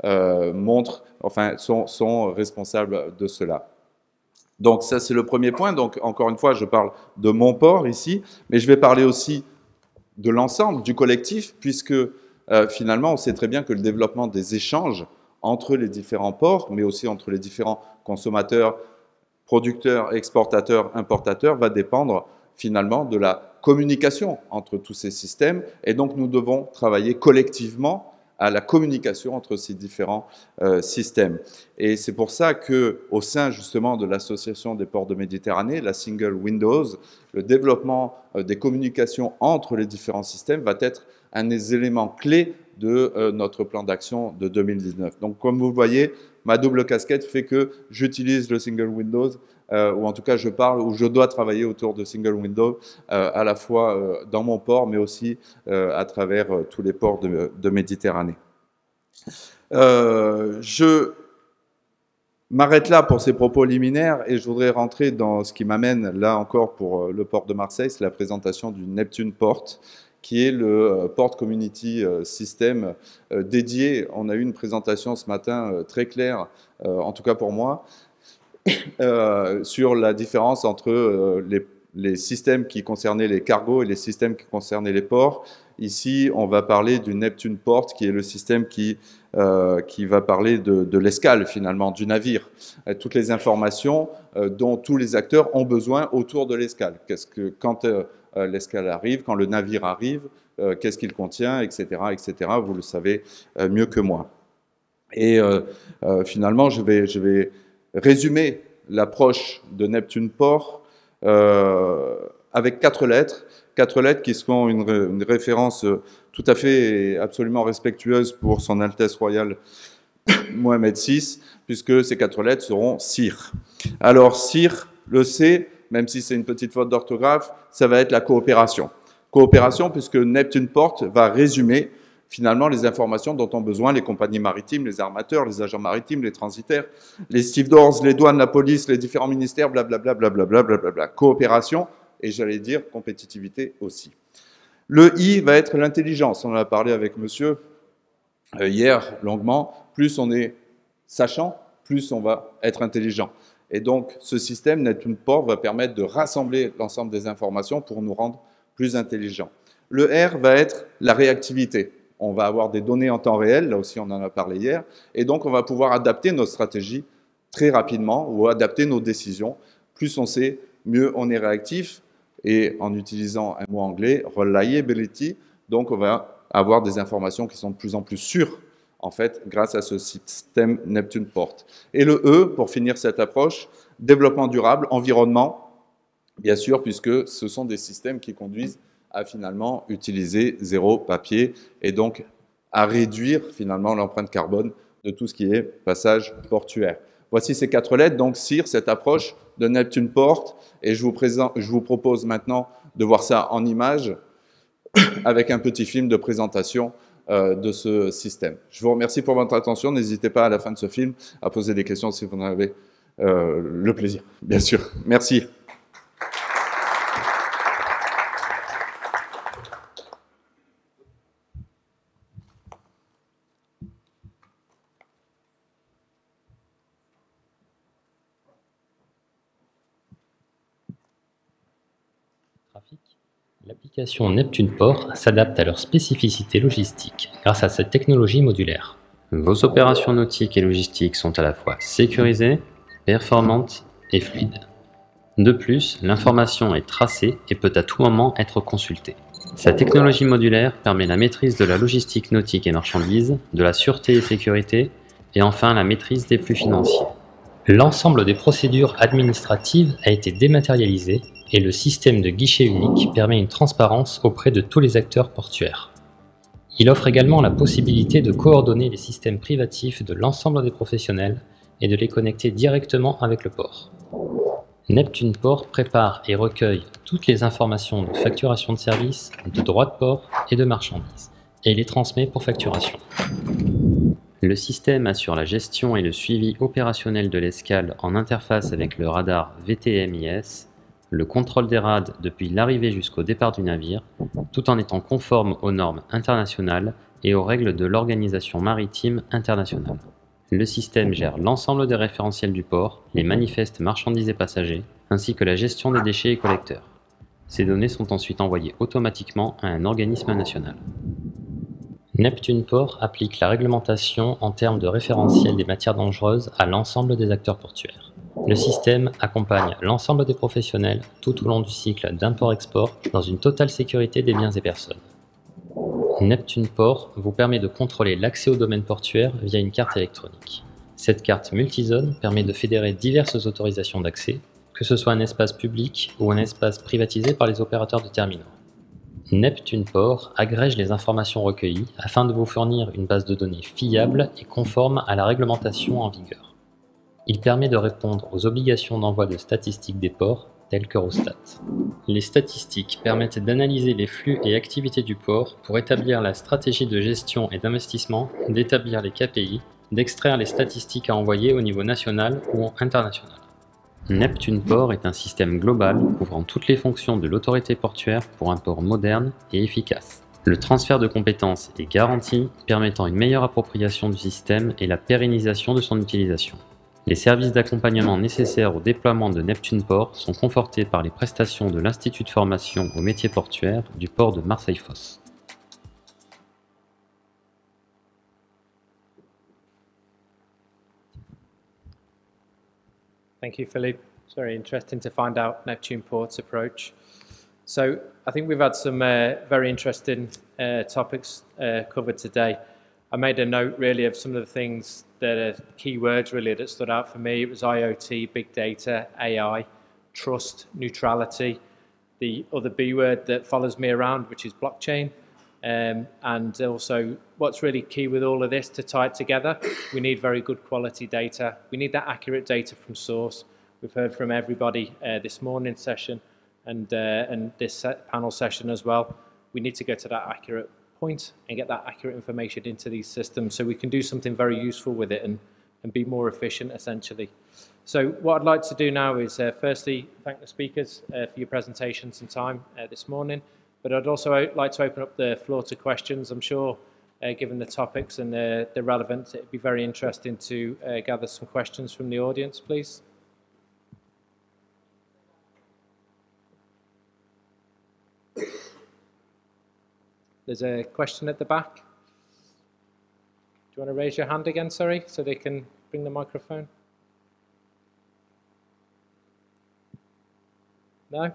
sont responsables de cela. Donc ça, c'est le premier point. Donc encore une fois, je parle de mon port ici, mais je vais parler aussi de l'ensemble, du collectif, puisque finalement, on sait très bien que le développement des échanges entre les différents ports, mais aussi entre les différents consommateurs, producteurs, exportateurs, importateurs, va dépendre finalement de la communication entre tous ces systèmes. Et donc, nous devons travailler collectivement à la communication entre ces différents systèmes. Et c'est pour ça qu'au sein justement de l'Association des ports de Méditerranée, la Single Windows, le développement des communications entre les différents systèmes va être un des éléments clés de notre plan d'action de 2019. Donc, comme vous le voyez, ma double casquette fait que j'utilise le Single Windows, ou en tout cas je parle ou je dois travailler autour de Single Windows, à la fois dans mon port, mais aussi à travers tous les ports de Méditerranée. Je m'arrête là pour ces propos liminaires et je voudrais rentrer dans ce qui m'amène là encore pour le port de Marseille, c'est la présentation du Neptune Port, qui est le Port Community System dédié. On a eu une présentation ce matin très claire, en tout cas pour moi, sur la différence entre les systèmes qui concernaient les cargos et les systèmes qui concernaient les ports. Ici, on va parler du Neptune Port, qui est le système qui va parler de l'escale, finalement, du navire. Toutes les informations dont tous les acteurs ont besoin autour de l'escale. Quand l'escale arrive, quand le navire arrive, qu'est-ce qu'il contient, etc., etc. Vous le savez mieux que moi. Et finalement, je vais résumer l'approche de Neptune Port avec 4 lettres 4 lettres qui seront une référence tout à fait et absolument respectueuse pour son Altesse Royale Mohamed VI, puisque ces 4 lettres seront CIR. Alors CIR, le C, même si c'est une petite faute d'orthographe, ça va être la coopération. Coopération puisque Neptune Port va résumer finalement les informations dont ont besoin les compagnies maritimes, les armateurs, les agents maritimes, les transitaires, les stevedoors, les douanes, la police, les différents ministères, blablabla, blablabla, blablabla. Coopération et j'allais dire compétitivité aussi. Le I va être l'intelligence. On en a parlé avec monsieur hier longuement. Plus on est sachant, plus on va être intelligent. Et donc, ce système Neptune Port va permettre de rassembler l'ensemble des informations pour nous rendre plus intelligents. Le R va être la réactivité. On va avoir des données en temps réel, là aussi on en a parlé hier, et donc on va pouvoir adapter nos stratégies très rapidement ou adapter nos décisions. Plus on sait, mieux on est réactif, et en utilisant un mot anglais, reliability, donc on va avoir des informations qui sont de plus en plus sûres, en fait, grâce à ce système Neptune Port. Et le E, pour finir cette approche, développement durable, environnement, bien sûr, puisque ce sont des systèmes qui conduisent à finalement utiliser zéro papier et donc à réduire finalement l'empreinte carbone de tout ce qui est passage portuaire. Voici ces 4 lettres, donc CIR, cette approche de Neptune Port, et je vous propose maintenant de voir ça en images avec un petit film de présentation de ce système. Je vous remercie pour votre attention, n'hésitez pas à la fin de ce film à poser des questions si vous en avez le plaisir, bien sûr. Merci. L'application Neptune Port s'adapte à leurs spécificités logistiques grâce à cette technologie modulaire. Vos opérations nautiques et logistiques sont à la fois sécurisées, performantes et fluides. De plus, l'information est tracée et peut à tout moment être consultée. Sa technologie modulaire permet la maîtrise de la logistique nautique et marchandises, de la sûreté et sécurité, et enfin la maîtrise des flux financiers. L'ensemble des procédures administratives a été dématérialisé et le système de guichet unique permet une transparence auprès de tous les acteurs portuaires. Il offre également la possibilité de coordonner les systèmes privatifs de l'ensemble des professionnels et de les connecter directement avec le port. Neptune Port prépare et recueille toutes les informations de facturation de services, de droits de port et de marchandises, et les transmet pour facturation. Le système assure la gestion et le suivi opérationnel de l'escale en interface avec le radar VTMIS, le contrôle des rades depuis l'arrivée jusqu'au départ du navire, tout en étant conforme aux normes internationales et aux règles de l'Organisation maritime internationale. Le système gère l'ensemble des référentiels du port, les manifestes marchandises et passagers, ainsi que la gestion des déchets et collecteurs. Ces données sont ensuite envoyées automatiquement à un organisme national. Neptune Port applique la réglementation en termes de référentiel des matières dangereuses à l'ensemble des acteurs portuaires. Le système accompagne l'ensemble des professionnels tout au long du cycle d'import-export dans une totale sécurité des biens et personnes. Neptune Port vous permet de contrôler l'accès au domaine portuaire via une carte électronique. Cette carte multizone permet de fédérer diverses autorisations d'accès, que ce soit un espace public ou un espace privatisé par les opérateurs de terminaux. Neptune Port agrège les informations recueillies afin de vous fournir une base de données fiable et conforme à la réglementation en vigueur. Il permet de répondre aux obligations d'envoi de statistiques des ports, telles qu'Eurostat. Les statistiques permettent d'analyser les flux et activités du port pour établir la stratégie de gestion et d'investissement, d'établir les KPI, d'extraire les statistiques à envoyer au niveau national ou international. Neptune Port est un système global couvrant toutes les fonctions de l'autorité portuaire pour un port moderne et efficace. Le transfert de compétences est garanti, permettant une meilleure appropriation du système et la pérennisation de son utilisation. Les services d'accompagnement nécessaires au déploiement de Neptune Port sont confortés par les prestations de l'Institut de formation aux métiers portuaires du port de Marseille-Fos. Thank you, Philippe. It's very interesting to find out Neptune Port's approach. So I think we've had some very interesting topics covered today. I made a note really of some of the things that are key words really that stood out for me. It was IoT, big data, AI, trust, neutrality, the other B word that follows me around, which is blockchain. And also what's really key with all of this to tie it together, we need very good quality data. We need that accurate data from source. We've heard from everybody this morning session and this panel session as well. We need to get to that accurate point and get that accurate information into these systems so we can do something very useful with it and be more efficient essentially. So what I'd like to do now is firstly thank the speakers for your presentations and time this morning, but I'd also like to open up the floor to questions. I'm sure given the topics and the relevance, it'd be very interesting to gather some questions from the audience, please. There's a question at the back. Do you want to raise your hand again, sorry, so they can bring the microphone? No?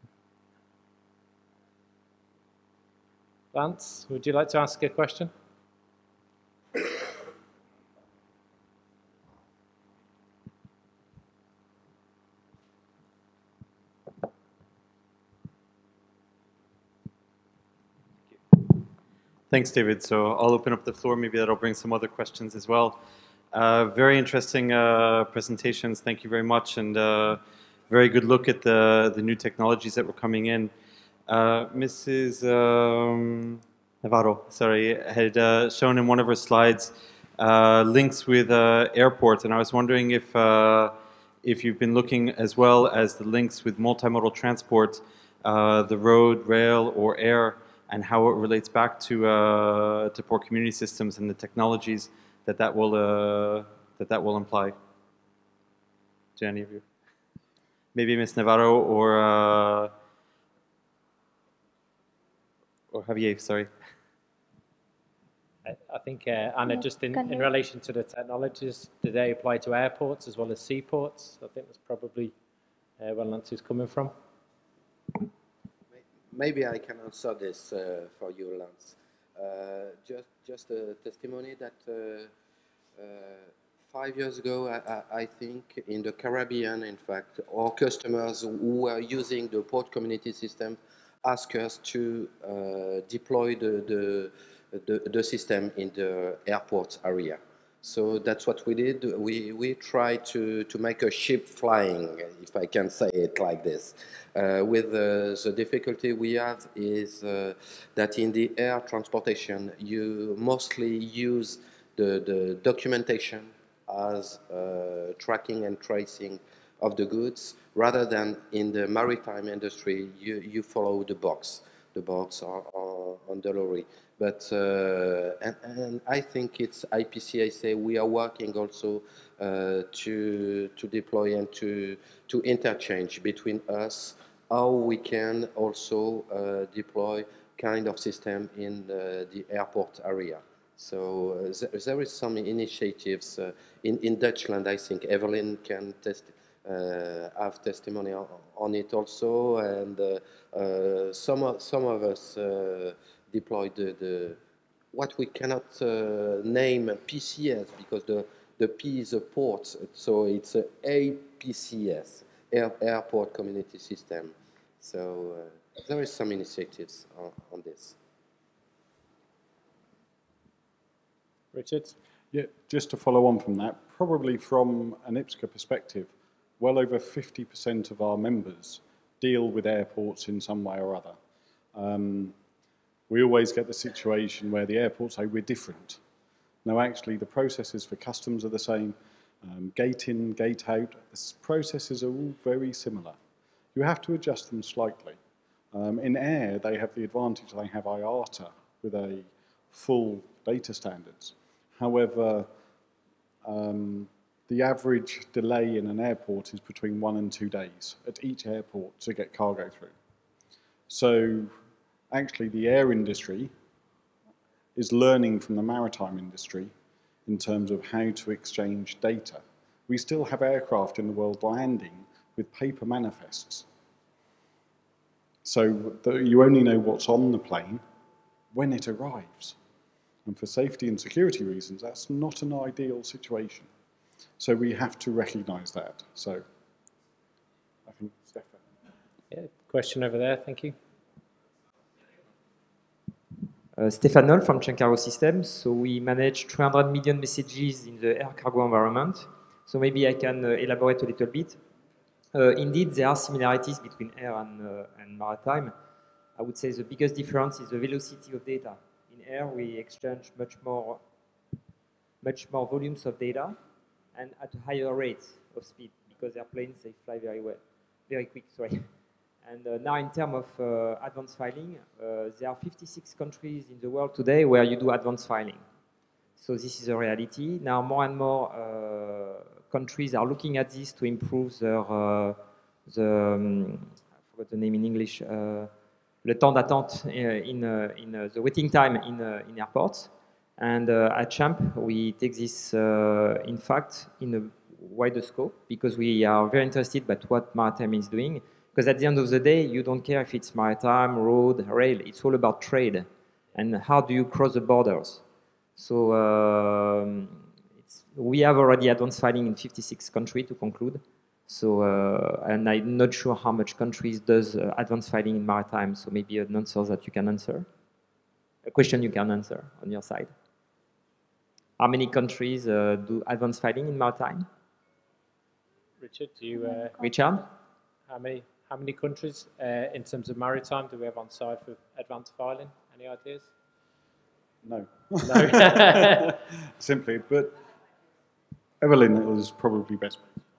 Lance, would you like to ask a question? Thanks, David. So I'll open up the floor. Maybe that'll bring some other questions as well. Very interesting presentations. Thank you very much. And very good look at the new technologies that were coming in. Mrs. Navarro, sorry, had shown in one of her slides links with airports. And I was wondering if you've been looking as well as the links with multimodal transport, the road, rail, or air, and how it relates back to port community systems and the technologies that will imply. To any of you, maybe Ms. Navarro or Javier. Sorry. I think Anna, just in relation to the technologies, do they apply to airports as well as seaports? I think that's probably where Lance is coming from. Maybe I can answer this for you, Lance. Just a testimony that 5 years ago, I think in the Caribbean, in fact, our customers who were using the port community system asked us to deploy the system in the airport area. So that's what we did. We tried to make a ship flying, if I can say it like this. With the difficulty we have is that in the air transportation, you mostly use the documentation as tracking and tracing of the goods, rather than in the maritime industry, you follow the box. The box are on the lorry. But and I think it's IPCIC. We are working also to deploy and to interchange between us how we can also deploy kind of system in the airport area. So there is some initiatives in Dutchland. I think Evelyn can have testimony on it also, and some of us deployed what we cannot name PCS, because the P is a port, so it's a APCS, Airport Community System. So there is some initiatives on this. Richard? Yeah, just to follow on from that, probably from an IPSCA perspective, well over 50% of our members deal with airports in some way or other. We always get the situation where the airports say we're different. Now actually the processes for customs are the same, gate in, gate out, the processes are all very similar. You have to adjust them slightly. In air they have the advantage they have IATA with a full data standards. However, the average delay in an airport is between 1 and 2 days at each airport to get cargo through. So actually the air industry is learning from the maritime industry in terms of how to exchange data. We still have aircraft in the world landing with paper manifests. So you only know what's on the plane when it arrives. And for safety and security reasons, that's not an ideal situation. So we have to recognize that. So I think Stefan. Yeah, Question over there, thank you. Stéphane Noll from Chancaro Systems. So we manage 300 million messages in the air cargo environment. So maybe I can elaborate a little bit. Indeed, there are similarities between air and maritime. I would say the biggest difference is the velocity of data. In air, we exchange much more volumes of data and at a higher rate of speed because airplanes, they fly very quick, sorry. And now in terms of advanced filing, there are 56 countries in the world today where you do advanced filing. So this is a reality. Now more and more countries are looking at this to improve their, I forgot the name in English, le temps d'attente in the waiting time in airports. And at CHAMP, we take this, in fact, in a wider scope because we are very interested by what maritime is doing. Because at the end of the day, you don't care if it's maritime, road, rail. It's all about trade. And how do you cross the borders? So we have already advanced filing in 56 countries to conclude. So, and I'm not sure how much countries does advanced filing in maritime. So maybe an answer that you can answer. A question you can answer on your side. How many countries do advanced filing in maritime? Richard, do you? Richard? How many countries in terms of maritime do we have on site for advanced filing? Any ideas? No. No. Simply, but Evelyn is probably best.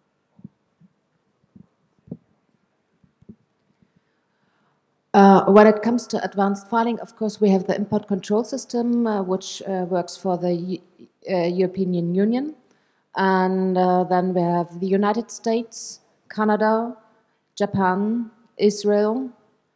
When it comes to advanced filing, of course, we have the import control system, which works for the European Union. And then we have the United States, Canada, Japan, Israel.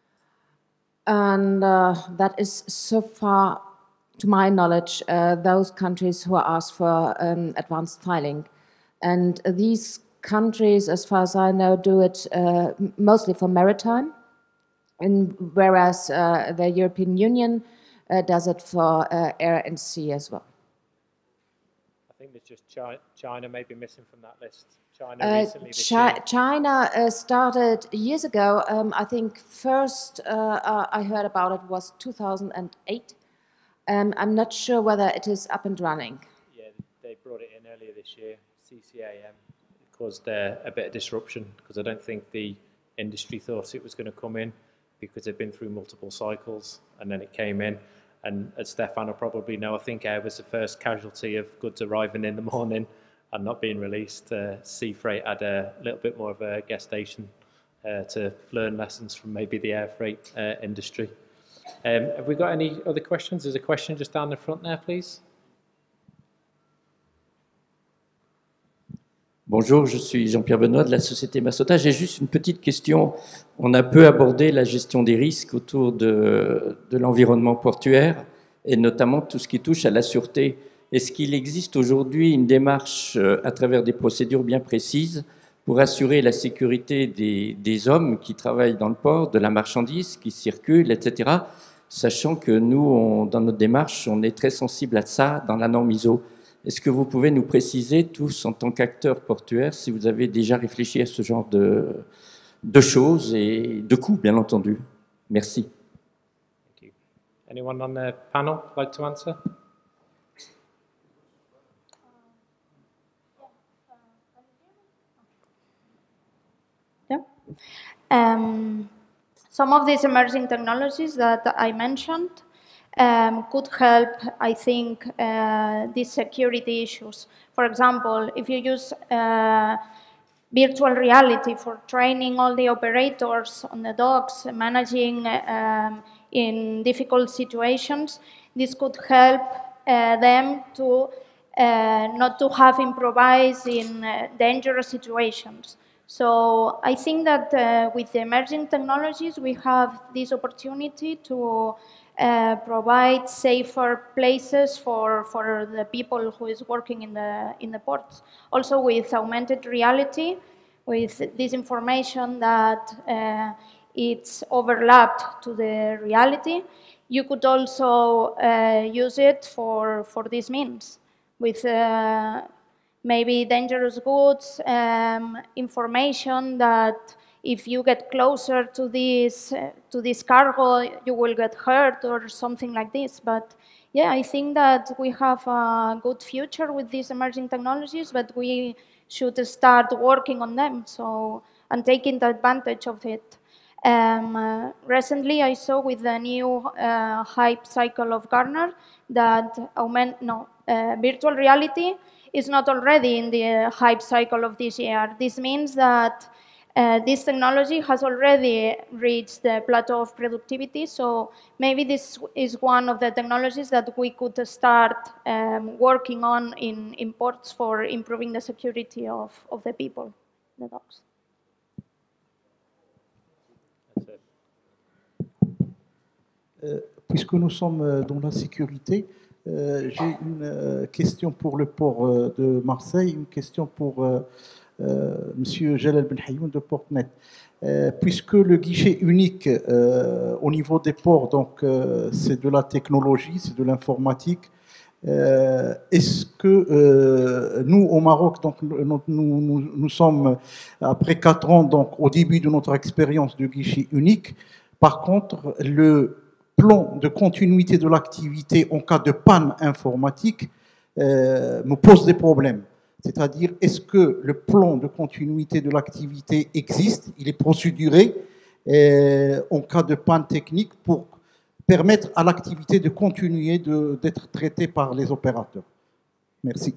And that is so far, to my knowledge, those countries who asked for advanced filing. And these countries, as far as I know, do it mostly for maritime. And whereas the European Union does it for air and sea as well. I think there's just China may be missing from that list. China recently this year. China started years ago. I think first I heard about it was 2008. I'm not sure whether it is up and running. Yeah, they brought it in earlier this year. CCAM caused a bit of disruption because I don't think the industry thought it was going to come in, because they've been through multiple cycles, and then it came in. And as Stefan will probably know, I think air was the first casualty of goods arriving in the morning and not being released. Sea freight had a little bit more of a gestation to learn lessons from maybe the air freight industry. Have we got any other questions? There's a question just down the front there, please. Bonjour, je suis Jean-Pierre Benoît de la société Massota. J'ai juste une petite question. On a peu abordé la gestion des risques autour de l'environnement portuaire et notamment tout ce qui touche à la sûreté. Est-ce qu'il existe aujourd'hui une démarche à travers des procédures bien précises pour assurer la sécurité des hommes qui travaillent dans le port, de la marchandise qui circule, etc., sachant que nous, dans notre démarche, on est très sensible à ça dans la norme ISO. Est-ce que vous pouvez nous préciser, tous, en tant qu'acteurs portuaires, si vous avez déjà réfléchi à ce genre de choses et de coûts, bien entendu? Merci. Thank you. Anyone on the panel like to answer? Yeah. Some of these emerging technologies that I mentioned could help, I think, these security issues. For example, if you use virtual reality for training all the operators on the docks, managing in difficult situations, this could help them to not to have improvise in dangerous situations. So I think that with the emerging technologies, we have this opportunity to provide safer places for the people who is working in the ports. Also with augmented reality, with this information that it's overlapped to the reality, you could also use it for this means, with maybe dangerous goods, information that if you get closer to this cargo, you will get hurt or something like this. But yeah, I think that we have a good future with these emerging technologies, but we should start working on them and taking the advantage of it. Recently, I saw with the new hype cycle of Gartner that virtual reality is not already in the hype cycle of this year. This means that this technology has already reached the plateau of productivity, so maybe this is one of the technologies that we could start working on in ports for improving the security of the people, the dogs. Puisque nous sommes dans la sécurité, j'ai une question pour le port de Marseille, une question pour Monsieur Jalal Ben Hayoun de Portnet. Puisque le guichet unique au niveau des ports, donc c'est de la technologie, c'est de l'informatique, est-ce que nous au Maroc, donc nous sommes après 4 ans, donc au début de notre expérience de guichet unique. Par contre, le plan de continuité de l'activité en cas de panne informatique me pose des problèmes. C'est-à-dire, est-ce que le plan de continuité de l'activité existe, il est procéduré en cas de panne technique pour permettre à l'activité de continuer d'être traitée par les opérateurs? Merci.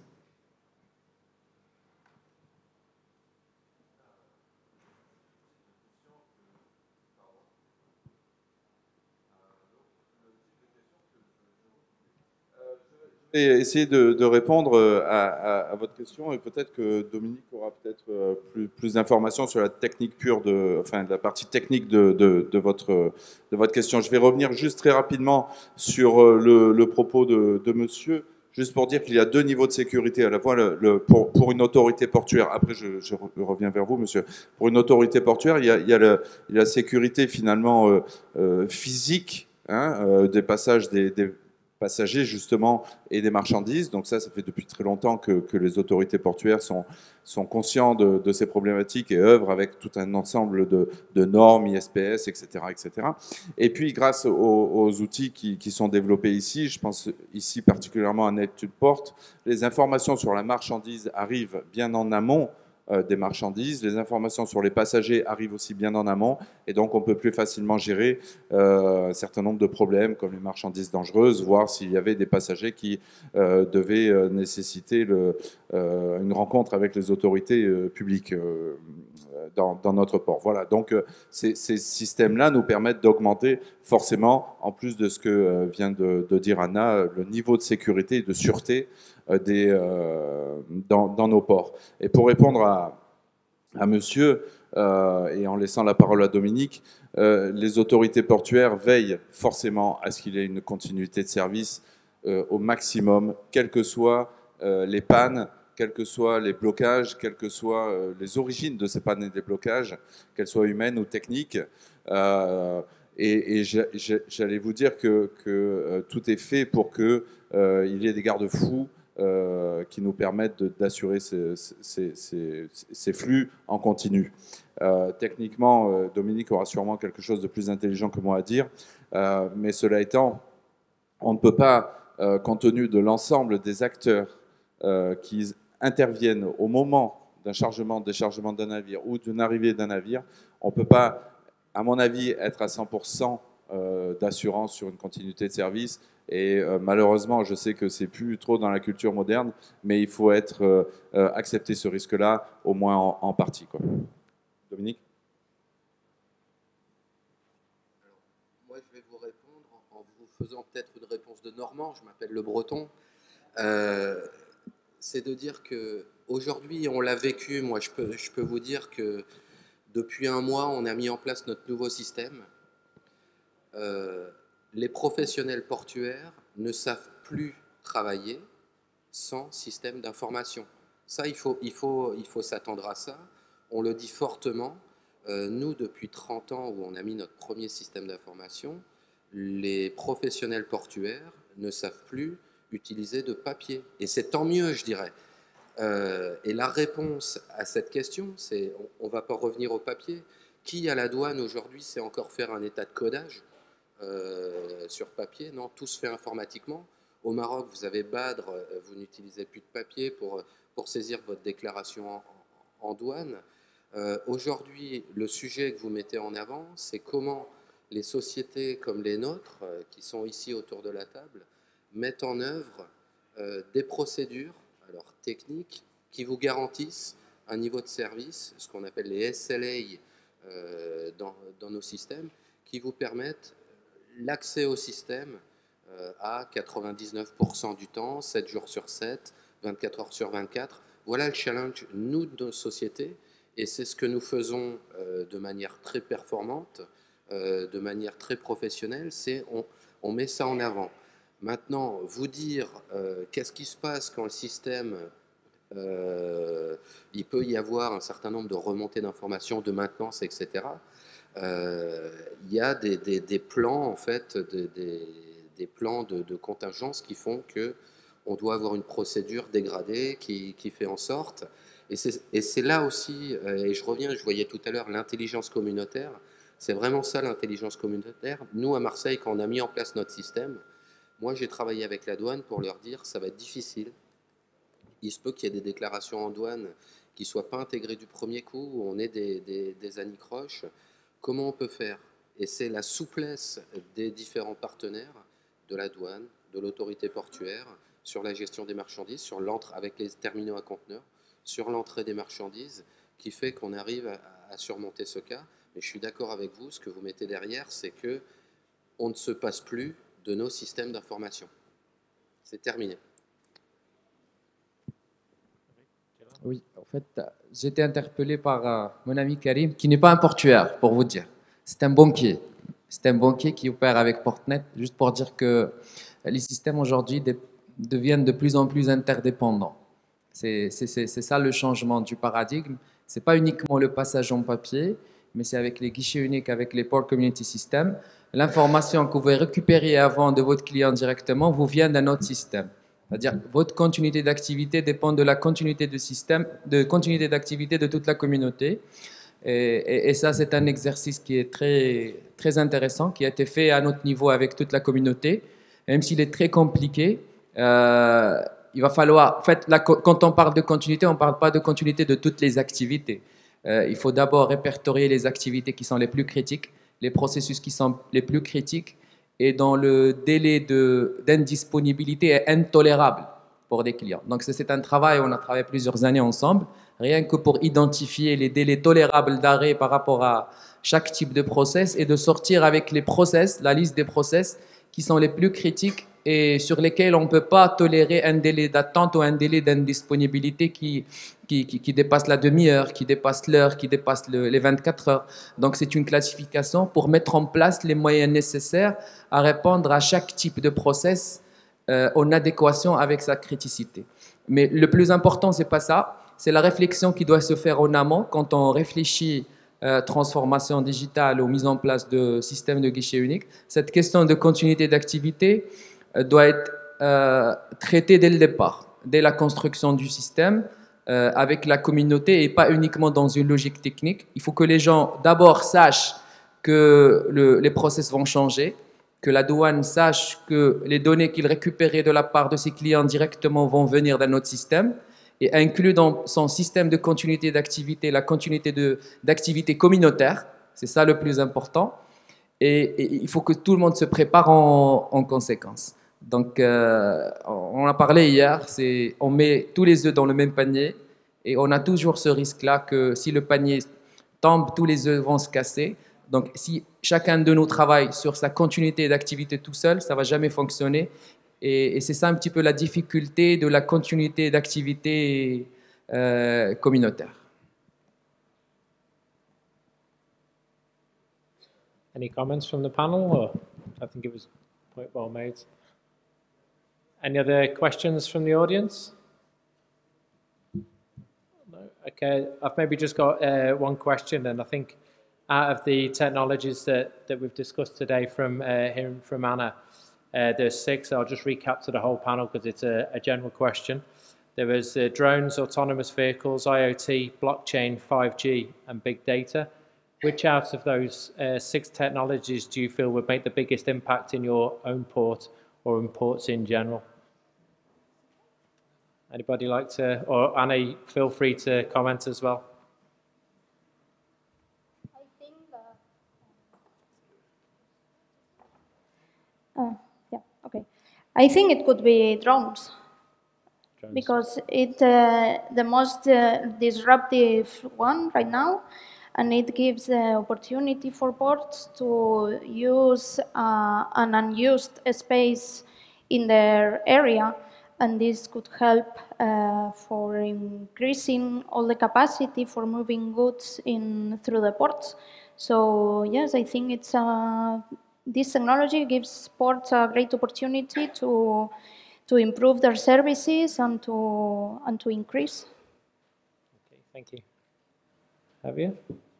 Et essayer de répondre à votre question, et peut-être que Dominique aura peut-être plus d'informations sur la technique pure, enfin la partie technique de votre question. Je vais revenir juste très rapidement sur le propos de monsieur, juste pour dire qu'il y a 2 niveaux de sécurité, à la fois pour une autorité portuaire. Après, je reviens vers vous, monsieur. Pour une autorité portuaire, il y a la sécurité finalement physique, hein, des passages des passagers justement et des marchandises. Donc ça fait depuis très longtemps que les autorités portuaires sont conscients de ces problématiques et œuvrent avec tout un ensemble de normes, ISPS, etc., etc. Et puis grâce aux outils qui sont développés ici, je pense ici particulièrement à Net2Port, les informations sur la marchandise arrivent bien en amont des marchandises. Les informations sur les passagers arrivent aussi bien en amont et donc on peut plus facilement gérer un certain nombre de problèmes comme les marchandises dangereuses, voir s'il y avait des passagers qui devaient nécessiter une rencontre avec les autorités publiques dans notre port. Voilà, donc ces systèmes-là nous permettent d'augmenter forcément, en plus de ce que vient de dire Anna, le niveau de sécurité et de sûreté dans nos ports. Et pour répondre à monsieur, et en laissant la parole à Dominique, les autorités portuaires veillent forcément à ce qu'il y ait une continuité de service au maximum, quelles que soient les pannes, quels que soient les blocages, quelles que soient les origines de ces pannes et des blocages, qu'elles soient humaines ou techniques. Et j'allais vous dire que tout est fait pour qu'il y ait des garde-fous qui nous permettent d'assurer ces flux en continu. Techniquement, Dominique aura sûrement quelque chose de plus intelligent que moi à dire, mais cela étant, on ne peut pas, compte tenu de l'ensemble des acteurs qui interviennent au moment d'un chargement, déchargement d'un navire ou d'une arrivée d'un navire, on ne peut pas, à mon avis, être à 100% d'assurance sur une continuité de service. Et malheureusement, je sais que c'est plus trop dans la culture moderne, mais il faut accepter ce risque-là, au moins en partie, quoi. Dominique ? Moi, je vais vous répondre en vous faisant peut-être une réponse de Normand. Je m'appelle Le Breton. C'est de dire qu'aujourd'hui, on l'a vécu. Moi, je peux vous dire que depuis un mois, on a mis en place notre nouveau système. Les professionnels portuaires ne savent plus travailler sans système d'information. Ça, il faut s'attendre à ça. On le dit fortement. Nous, depuis 30 ans où on a mis notre premier système d'information, les professionnels portuaires ne savent plus utiliser de papier. Et c'est tant mieux, je dirais. Et la réponse à cette question, c'est on ne va pas revenir au papier. Qui à la douane aujourd'hui sait encore faire un état de codage sur papier? Non, tout se fait informatiquement. Au Maroc, vous avez Badr, vous n'utilisez plus de papier pour saisir votre déclaration en douane. Aujourd'hui, le sujet que vous mettez en avant, c'est comment les sociétés comme les nôtres, qui sont ici autour de la table, mettent en œuvre des procédures, alors techniques, qui vous garantissent un niveau de service, ce qu'on appelle les SLA dans nos systèmes, qui vous permettent l'accès au système à 99% du temps, 7 jours sur 7, 24 heures sur 24. Voilà le challenge, nous, de nos sociétés, et c'est ce que nous faisons de manière très performante, de manière très professionnelle, c'est on met ça en avant. Maintenant, vous dire qu'est-ce qui se passe quand le système, il peut y avoir un certain nombre de remontées d'informations, de maintenance, etc. Il y a des plans, en fait, des plans de contingence qui font qu'on doit avoir une procédure dégradée qui fait en sorte, et c'est là aussi, et je voyais tout à l'heure l'intelligence communautaire, c'est vraiment ça l'intelligence communautaire. Nous à Marseille, quand on a mis en place notre système, moi j'ai travaillé avec la douane pour leur dire ça va être difficile, il se peut qu'il y ait des déclarations en douane qui ne soient pas intégrées du premier coup, où on ait des anicroches, comment on peut faire? Et c'est la souplesse des différents partenaires, de la douane, de l'autorité portuaire, sur la gestion des marchandises, avec les terminaux à conteneurs, sur l'entrée des marchandises, qui fait qu'on arrive à surmonter ce cas. Mais je suis d'accord avec vous, ce que vous mettez derrière, c'est qu'on ne se passe plus de nos systèmes d'information. C'est terminé. Oui, en fait, j'ai été interpellé par mon ami Karim, qui n'est pas un portuaire, pour vous dire. C'est un banquier. C'est un banquier qui opère avec Portnet, juste pour dire que les systèmes aujourd'hui deviennent de plus en plus interdépendants. C'est ça le changement du paradigme. Ce n'est pas uniquement le passage en papier, mais c'est avec les guichets uniques, avec les Port Community Systems. L'information que vous récupérez avant de votre client directement vous vient d'un autre système. C'est-à-dire votre continuité d'activité dépend de la continuité de système, de continuité d'activité de toute la communauté. Et ça, c'est un exercice qui est très, très intéressant, qui a été fait à notre niveau avec toute la communauté. Même s'il est très compliqué, il va falloir... En fait, là, quand on parle de continuité, on ne parle pas de continuité de toutes les activités. Il faut d'abord répertorier les activités qui sont les plus critiques, les processus qui sont les plus critiques, et dont le délai d'indisponibilité est intolérable pour des clients. Donc c'est un travail, on a travaillé plusieurs années ensemble, rien que pour identifier les délais tolérables d'arrêt par rapport à chaque type de process et de sortir avec les process, la liste des process qui sont les plus critiques et sur lesquels on ne peut pas tolérer un délai d'attente ou un délai d'indisponibilité qui dépasse la demi-heure, qui dépasse l'heure, qui dépasse les 24 heures. Donc c'est une classification pour mettre en place les moyens nécessaires à répondre à chaque type de process en adéquation avec sa criticité. Mais le plus important, ce n'est pas ça, c'est la réflexion qui doit se faire en amont quand on réfléchit transformation digitale ou mise en place de systèmes de guichet unique. Cette question de continuité d'activité doit être traitée dès le départ, dès la construction du système, avec la communauté et pas uniquement dans une logique technique. Il faut que les gens d'abord sachent que les process vont changer, que la douane sache que les données qu'il récupérait de la part de ses clients directement vont venir dans notre système et inclut dans son système de continuité d'activité la continuité d'activité communautaire. C'est ça le plus important. Et il faut que tout le monde se prépare en conséquence. Donc, on a parlé hier, on met tous les œufs dans le même panier et on a toujours ce risque-là que si le panier tombe, tous les œufs vont se casser. Donc, si chacun de nous travaille sur sa continuité d'activité tout seul, ça ne va jamais fonctionner. Et c'est ça un petit peu la difficulté de la continuité d'activité communautaire. Any comments from the panel? Or I think it was quite well made. Any other questions from the audience? No? Okay, I've maybe just got one question, and I think out of the technologies that we've discussed today from hearing from Anna, there's 6. I'll just recap to the whole panel because it's a general question. There was drones, autonomous vehicles, IoT, blockchain, 5G, and big data. which out of those 6 technologies do you feel would make the biggest impact in your own port or in ports in general? Anybody like to, or Annie, feel free to comment as well. I think it could be drones. Because it's the most disruptive one right now, and it gives the opportunity for ports to use an unused space in their area, and this could help for increasing all the capacity for moving goods in through the ports. So yes, I think it's this technology gives ports a great opportunity to improve their services and to increase. Okay, thank you. Javier?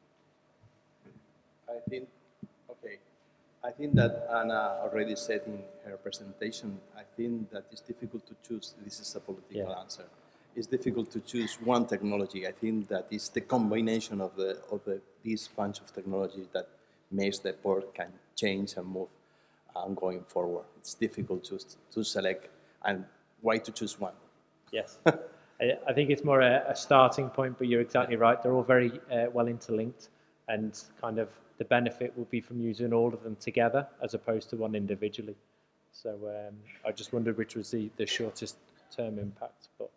I think that Anna already said in her presentation, I think that it's difficult to choose. This is a political answer. It's difficult to choose one technology. I think that it's the combination of this bunch of technology that makes the port can change and move going forward. It's difficult to select. And why to choose one? Yes, I think it's more a starting point, but you're exactly right. They're all very well interlinked, and kind of the benefit will be from using all of them together as opposed to one individually. So I just wondered which was the shortest term impact. But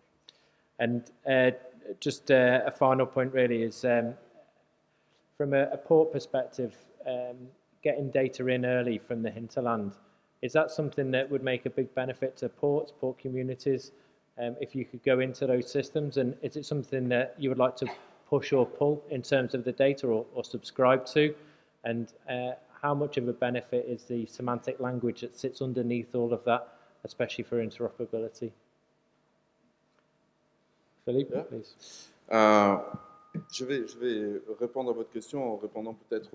just a final point really is from a port perspective, getting data in early from the hinterland. Is that something that would make a big benefit to ports, port communities, if you could go into those systems? And is it something that you would like to push or pull in terms of the data or subscribe to? And how much of a benefit is the semantic language that sits underneath all of that, especially for interoperability? Philippe, please. Je vais répondre à votre question en répondant peut-être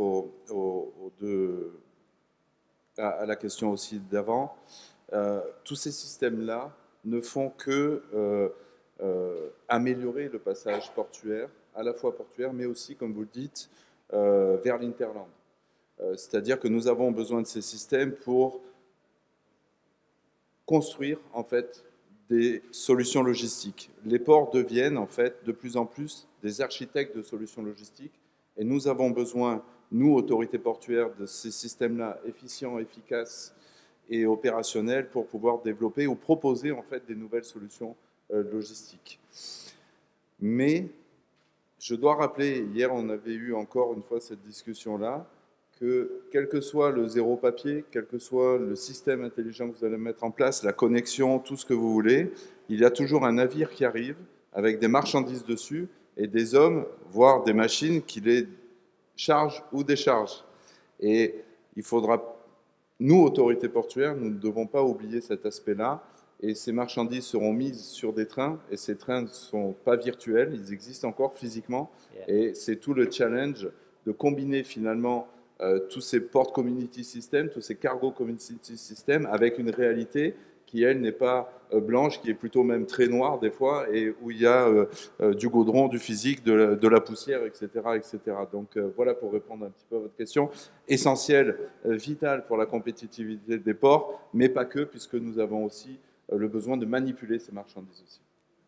à la question aussi d'avant. Tous ces systèmes-là ne font que améliorer le passage portuaire, à la fois portuaire, mais aussi, comme vous le dites, vers l'interland. C'est-à-dire que nous avons besoin de ces systèmes pour construire, en fait, des solutions logistiques. Les ports deviennent, en fait, de plus en plus des architectes de solutions logistiques, et nous avons besoin, nous, autorités portuaires, de ces systèmes-là efficients, efficaces et opérationnels pour pouvoir développer ou proposer en fait des nouvelles solutions logistiques. Mais je dois rappeler, hier on avait eu encore une fois cette discussion-là, que quel que soit le zéro papier, quel que soit le système intelligent que vous allez mettre en place, la connexion, tout ce que vous voulez, il y a toujours un navire qui arrive avec des marchandises dessus et des hommes, voire des machines qui les chargent ou déchargent. Et il faudra, nous, autorités portuaires, nous ne devons pas oublier cet aspect-là. Et ces marchandises seront mises sur des trains, et ces trains ne sont pas virtuels, ils existent encore physiquement. Et c'est tout le challenge de combiner finalement tous ces port community systems, tous ces cargo community systems, avec une réalité qui, elle, n'est pas blanche, qui est plutôt même très noire des fois, et où il y a du goudron, du physique, de la poussière, etc. etc. Donc voilà pour répondre un petit peu à votre question. Essentiel, vital pour la compétitivité des ports, mais pas que, puisque nous avons aussi le besoin de manipuler ces marchandises aussi.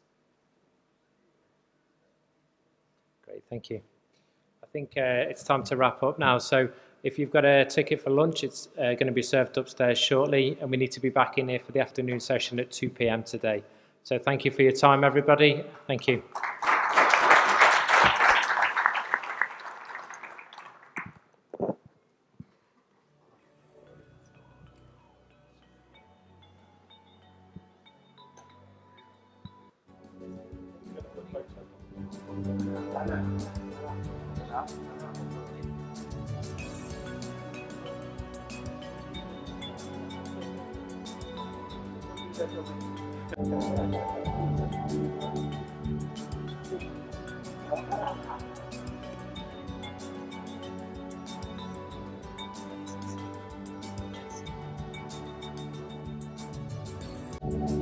Great, thank you. I think it's time to wrap up now. So if you've got a ticket for lunch, it's going to be served upstairs shortly, and we need to be back in here for the afternoon session at 2 p.m. today. So thank you for your time, everybody. Thank you. Thank you.